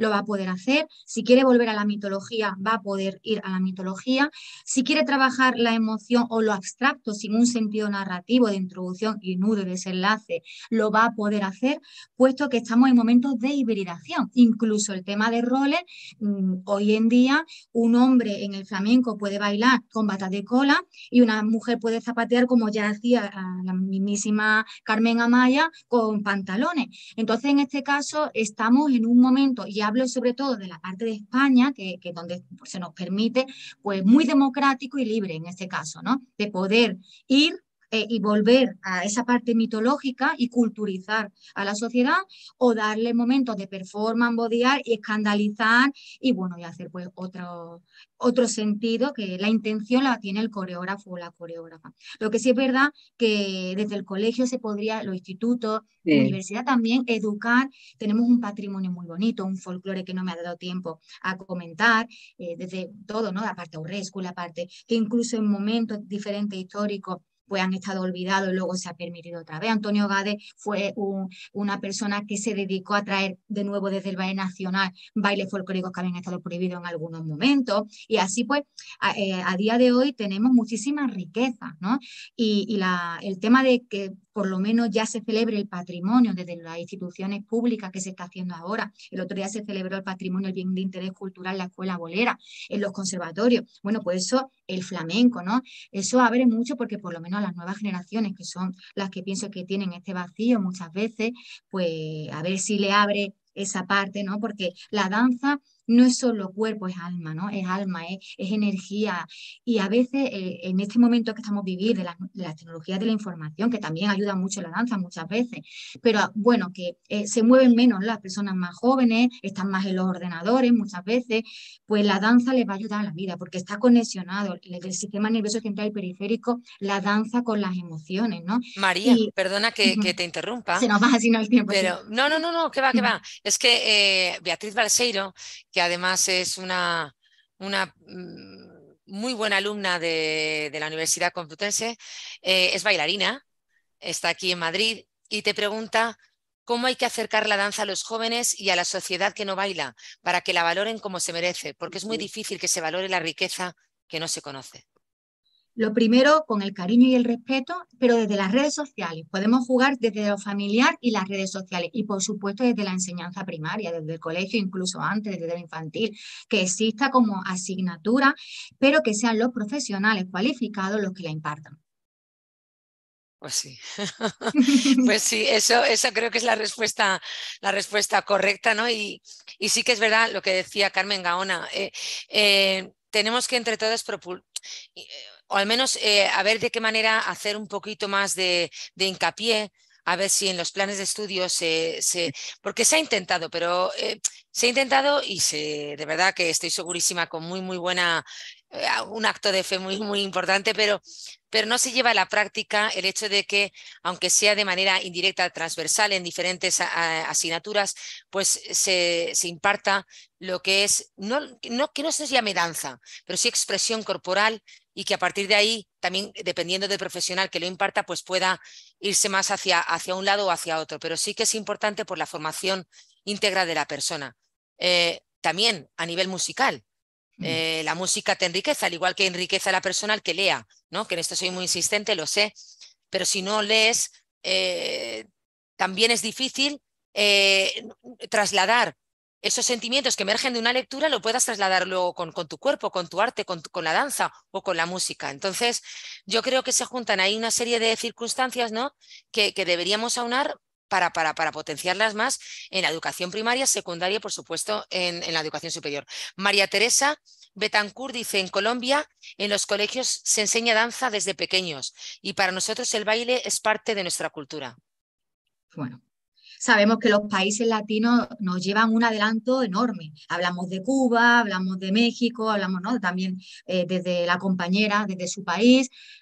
lo va a poder hacer. Si quiere volver a la mitología, va a poder ir a la mitología. Si quiere trabajar la emoción o lo abstracto sin un sentido narrativo de introducción y nudo y desenlace, lo va a poder hacer, puesto que estamos en momentos de hibridación. Incluso el tema de roles, mmm, hoy en día un hombre en el flamenco puede bailar con batas de cola y una mujer puede zapatear como ya hacía la mismísima Carmen Amaya con pantalones. Entonces, en este caso, estamos en un momento, y hablo sobre todo de la parte de España, que, que donde se nos permite, pues muy democrático y libre en este caso, ¿no? De poder ir eh, y volver a esa parte mitológica y culturizar a la sociedad, o darle momentos de performance, bodear y escandalizar y bueno, y hacer pues otro, otro sentido, que la intención la tiene el coreógrafo o la coreógrafa. Lo que sí es verdad que desde el colegio se podría, los institutos, Sí. universidad también, educar. Tenemos un patrimonio muy bonito, un folclore que no me ha dado tiempo a comentar, eh, desde todo, ¿no? La parte aurrescu, la parte que incluso en momentos diferentes históricos pues han estado olvidados y luego se ha permitido otra vez. Antonio Gade fue un, una persona que se dedicó a traer de nuevo desde el Ballet Nacional bailes folclóricos que habían estado prohibidos en algunos momentos, y así pues a, eh, a día de hoy tenemos muchísimas riquezas, ¿no? Y, y la, el tema de que por lo menos ya se celebre el patrimonio desde las instituciones públicas, que se está haciendo ahora. El otro día se celebró el patrimonio, el bien de interés cultural, la escuela bolera, en los conservatorios. Bueno, pues eso, el flamenco, ¿no? Eso abre mucho, porque por lo menos a las nuevas generaciones, que son las que pienso que tienen este vacío muchas veces, pues a ver si le abre esa parte, ¿no? Porque la danza no es solo cuerpo, es alma, ¿no? Es alma, es, es energía. Y a veces, eh, en este momento que estamos viviendo, de, la, de las tecnologías de la información, que también ayuda mucho la danza muchas veces, pero bueno, que eh, se mueven menos las personas más jóvenes, están más en los ordenadores muchas veces, pues la danza les va a ayudar a la vida, porque está conexionado el, el sistema nervioso central y periférico, la danza con las emociones, ¿no? María, Y perdona que, que te interrumpa, se nos va así, ¿no? El tiempo, sí. pero no, no, no, no, que va, que va. Es que eh, Beatriz Balseiro, que además es una, una mm, muy buena alumna de, de la Universidad Complutense, eh, es bailarina, está aquí en Madrid y te pregunta cómo hay que acercar la danza a los jóvenes y a la sociedad que no baila para que la valoren como se merece, porque es muy difícil que se valore la riqueza que no se conoce. Lo primero, con el cariño y el respeto, pero desde las redes sociales. Podemos jugar desde lo familiar y las redes sociales. Y, por supuesto, desde la enseñanza primaria, desde el colegio, incluso antes, desde el infantil, que exista como asignatura, pero que sean los profesionales cualificados los que la impartan. Pues sí, pues sí, eso, eso creo que es la respuesta, la respuesta correcta, ¿no? Y, y sí que es verdad lo que decía Carmen Gaona. Eh, eh, tenemos que entre todos propul- eh, o al menos eh, a ver de qué manera hacer un poquito más de, de hincapié, a ver si en los planes de estudio se, se porque se ha intentado, pero eh, se ha intentado y se, de verdad que estoy segurísima con muy, muy buena, eh, un acto de fe muy, muy importante, pero pero no se lleva a la práctica el hecho de que, aunque sea de manera indirecta, transversal en diferentes a, asignaturas, pues se, se imparta lo que es, no, no, que no se llame danza, pero sí expresión corporal, y que a partir de ahí, también dependiendo del profesional que lo imparta, pues pueda irse más hacia, hacia un lado o hacia otro. Pero sí que es importante por la formación íntegra de la persona. Eh, también a nivel musical. Eh, la música te enriquece, al igual que enriquece a la persona al que lea, ¿no? Que en esto soy muy insistente, lo sé, pero si no lees, eh, también es difícil eh, trasladar esos sentimientos que emergen de una lectura, lo puedas trasladar luego con, con tu cuerpo, con tu arte, con, tu, con la danza o con la música. Entonces, yo creo que se juntan ahí una serie de circunstancias, ¿no? que, que deberíamos aunar para, para, para potenciarlas más en la educación primaria, secundaria y, por supuesto, en, en la educación superior. María Teresa Betancourt dice, en Colombia, en los colegios se enseña danza desde pequeños y para nosotros el baile es parte de nuestra cultura. Bueno, sabemos que los países latinos nos llevan un adelanto enorme. Hablamos de Cuba, hablamos de México, hablamos, ¿no? También eh, desde la compañera, desde su país.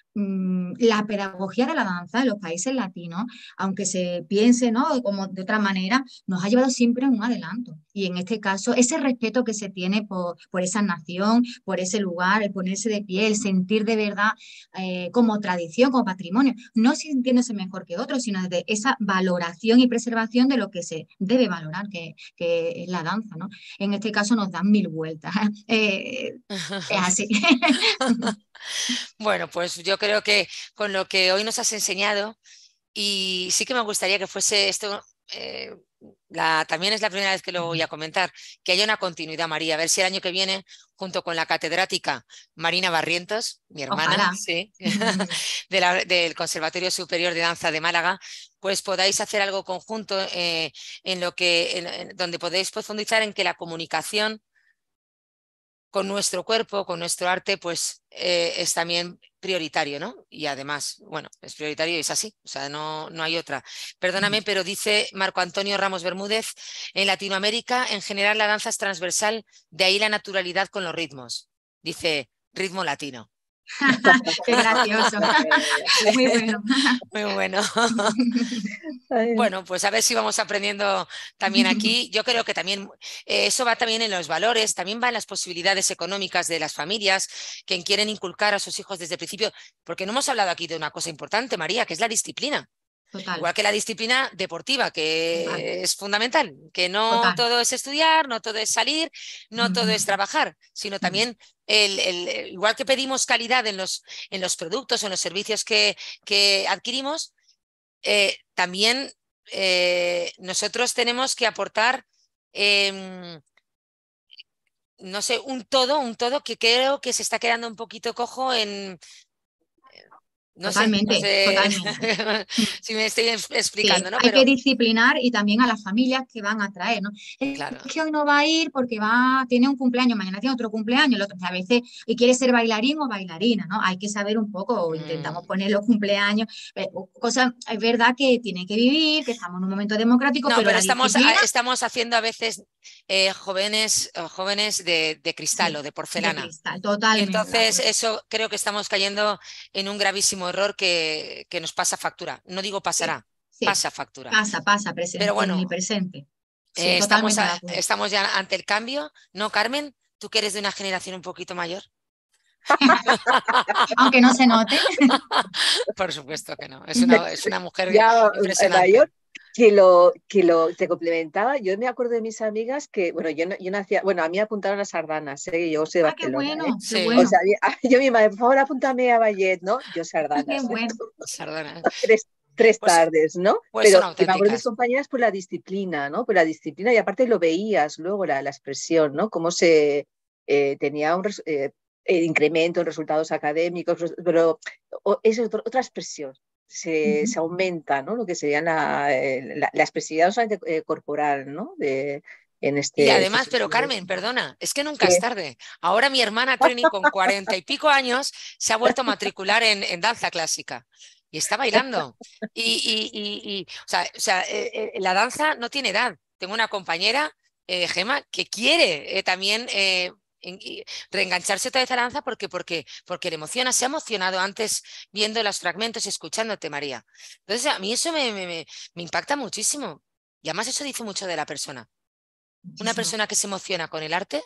mm, la pedagogía de la danza en los países latinos, aunque se piense, ¿no?, como de otra manera, nos ha llevado siempre a un adelanto. Y en este caso, ese respeto que se tiene por, por esa nación, por ese lugar, el ponerse de pie, el sentir de verdad eh, como tradición, como patrimonio, no sintiéndose mejor que otros, sino desde esa valoración y preservación de lo que se debe valorar, que, que es la danza, ¿no? En este caso nos dan mil vueltas. Eh, es así. Bueno, pues yo creo que con lo que hoy nos has enseñado, y sí que me gustaría que fuese esto, eh, la, también es la primera vez que lo voy a comentar, que haya una continuidad, María, a ver si el año que viene, junto con la catedrática Marina Barrientos, mi hermana, Ojalá. sí, de la- del Conservatorio Superior de Danza de Málaga, pues podáis hacer algo conjunto eh, en lo que, en- en- donde podéis profundizar en que la comunicación con nuestro cuerpo, con nuestro arte, pues eh, es también prioritario, ¿no? Y además, bueno, es prioritario y es así, o sea, no, no hay otra. Perdóname, pero dice Marco Antonio Ramos Bermúdez, en Latinoamérica, en general, la danza es transversal, de ahí la naturalidad con los ritmos. Dice, ritmo latino. Qué gracioso. Muy bueno. Muy bueno. Ay, Bueno, pues a ver si vamos aprendiendo también aquí. Yo creo que también eh, eso va también en los valores, también va en las posibilidades económicas de las familias que quieren inculcar a sus hijos desde el principio, porque no hemos hablado aquí de una cosa importante, María, que es la disciplina. Total, Igual que la disciplina deportiva, total, que es fundamental, que no total. todo es estudiar, no todo es salir, no todo es trabajar, sino también el, el- igual que pedimos calidad en los, en los productos o en los servicios que, que adquirimos, eh, también eh, nosotros tenemos que aportar, eh, no sé, un todo, un todo que creo que se está quedando un poquito cojo en, no sé, no Totalmente, sé totalmente. si me estoy Sí, explicando, ¿no? hay que Pero disciplinar y también a las familias que van a traer, ¿no? Es claro. que hoy no va a ir porque va, tiene un cumpleaños, mañana tiene otro cumpleaños, el otro, a veces, y quiere ser bailarín o bailarina, ¿no? Hay que saber un poco, o intentamos Mm. poner los cumpleaños, eh, cosas, es verdad que tiene que vivir, que estamos en un momento democrático, No, pero pero la estamos, disciplina estamos haciendo a veces eh, jóvenes, eh, jóvenes de, de cristal o sí, de de porcelana. cristal, Y totalmente de entonces acuerdo. eso creo que estamos cayendo en un gravísimo error que, que nos pasa factura. No digo Sí, pasará, sí, pasa factura. pasa, pasa, Pero presente, en el bueno, presente. Sí, eh, estamos, totalmente a- de acuerdo. estamos ya ante el cambio, ¿no, Carmen? Tú que eres de una generación un poquito mayor. Aunque no se note. Por supuesto que no. Es una, es una mujer ya eh, impresionante. mayor, que lo, que lo te complementaba. Yo me acuerdo de mis amigas que, bueno, yo no, yo no hacía, bueno, a mí me apuntaron a sardanas, ¿eh? Yo soy de Ah, qué Barcelona, ¿eh? bueno, qué Sí, O bueno, sea, yo mi madre, por favor, apúntame a ballet, ¿no? Yo qué sardanas, ¿eh? bueno. Sardana. Tres, tres Pues, tardes, ¿no? pues son Pero que me acuerdo de mis auténticas. compañeras por la disciplina, ¿no? Por la disciplina y aparte lo veías luego, la, la expresión, ¿no? Cómo se eh, tenía un res- eh, eh, incremento en resultados académicos, res- pero o- es otro- otra expresión. Se, Ujú. se aumenta, ¿no? Lo que sería la, eh, la, la expresividad no solamente eh, corporal, ¿no? De, en Y este, estos además, pero sentidos. Carmen, perdona, es que nunca es Que, tarde. Ahora mi hermana Trini, con cuarenta y pico años, se ha vuelto a matricular en, en danza clásica y está bailando. Y, y- y- y, o sea, o sea, eh, eh, la danza no tiene edad. Tengo una compañera, eh, Gema, que quiere eh, también eh, en- y reengancharse otra vez a la danza porque, porque, porque le emociona. Se ha emocionado antes viendo los fragmentos y escuchándote, María. Entonces, a mí eso me, me me- me impacta muchísimo. Y además eso dice mucho de la persona. Una Muchísimo. persona que se emociona con el arte,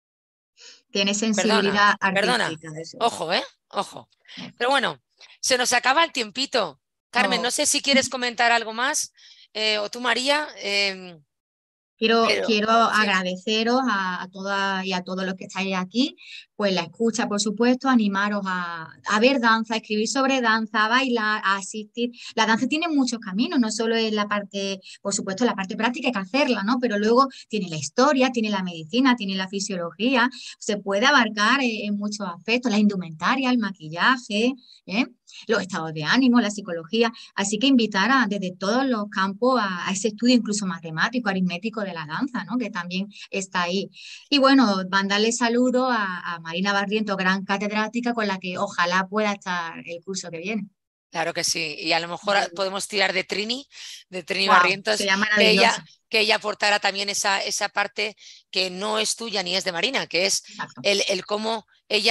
Tiene perdona, sensibilidad perdona, artística, eso es. ojo, ¿eh? Ojo. Pero bueno, se nos acaba el tiempito. Carmen, no Oh, sé si quieres comentar algo más, eh, o tú, María, em, quiero, pero quiero sí, agradeceros a, a todas y a todos los que estáis aquí, pues la escucha, por supuesto, animaros a, a ver danza, a escribir sobre danza, a bailar, a asistir. La danza tiene muchos caminos, no solo es la parte, por supuesto, la parte práctica, hay que hacerla, ¿no? Pero luego tiene la historia, tiene la medicina, tiene la fisiología, se puede abarcar en, en muchos aspectos, la indumentaria, el maquillaje, ¿eh? Los estados de ánimo, la psicología. Así que invitar a, desde todos los campos a, a, ese estudio incluso matemático, aritmético de la danza, ¿no? Que también está ahí. Y bueno, mandarle saludos a, a Marina Barriento, gran catedrática, con la que ojalá pueda estar el curso que viene. claro que sí. Y a lo mejor podemos tirar de Trini, de Trini Wow, Barrientos, sería que ella, maravilloso. que ella aportara también esa, esa parte que no es tuya ni es de Marina, que es Exacto. el, el cómo ella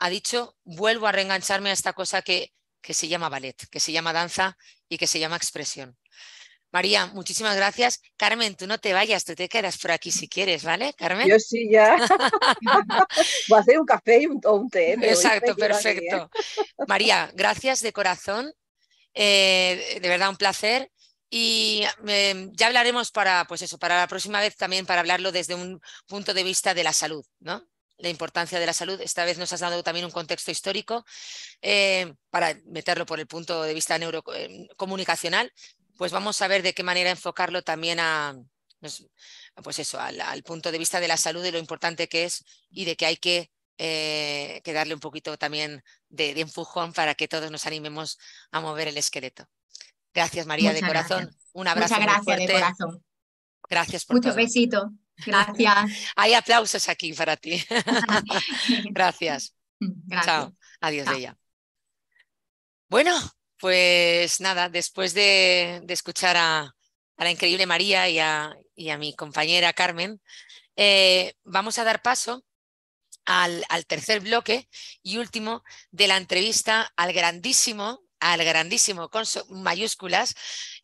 ha dicho, vuelvo a reengancharme a esta cosa que, que se llama ballet, que se llama danza y que se llama expresión. María, muchísimas gracias. Carmen, tú no te vayas, tú te quedas por aquí si quieres, ¿vale, Carmen? Yo sí, ya. Voy a hacer un café y un, o un té. Pero Exacto, me quedo aquí, ¿eh? perfecto. María, gracias de corazón. Eh, de verdad, un placer. Y eh, ya hablaremos para, pues eso, para la próxima vez también para hablarlo desde un punto de vista de la salud, ¿no? La importancia de la salud. Esta vez nos has dado también un contexto histórico eh, para meterlo por el punto de vista neurocomunicacional. Pues vamos a ver de qué manera enfocarlo también a, pues eso, al, al punto de vista de la salud, de lo importante que es y de que hay que, eh, que darle un poquito también de, de empujón para que todos nos animemos a mover el esqueleto. Gracias, María, Muchas de corazón. Gracias. Un abrazo Muchas muy gracias fuerte. de corazón. Gracias por Muchos todo. besitos. Gracias. Hay aplausos aquí para ti. Gracias. Gracias. Chao. Adiós, Chao. Bella. Bueno, pues nada, después de, de escuchar a, a la increíble María y a, y a mi compañera Carmen, eh, vamos a dar paso al, al tercer bloque y último de la entrevista al grandísimo, al grandísimo con mayúsculas,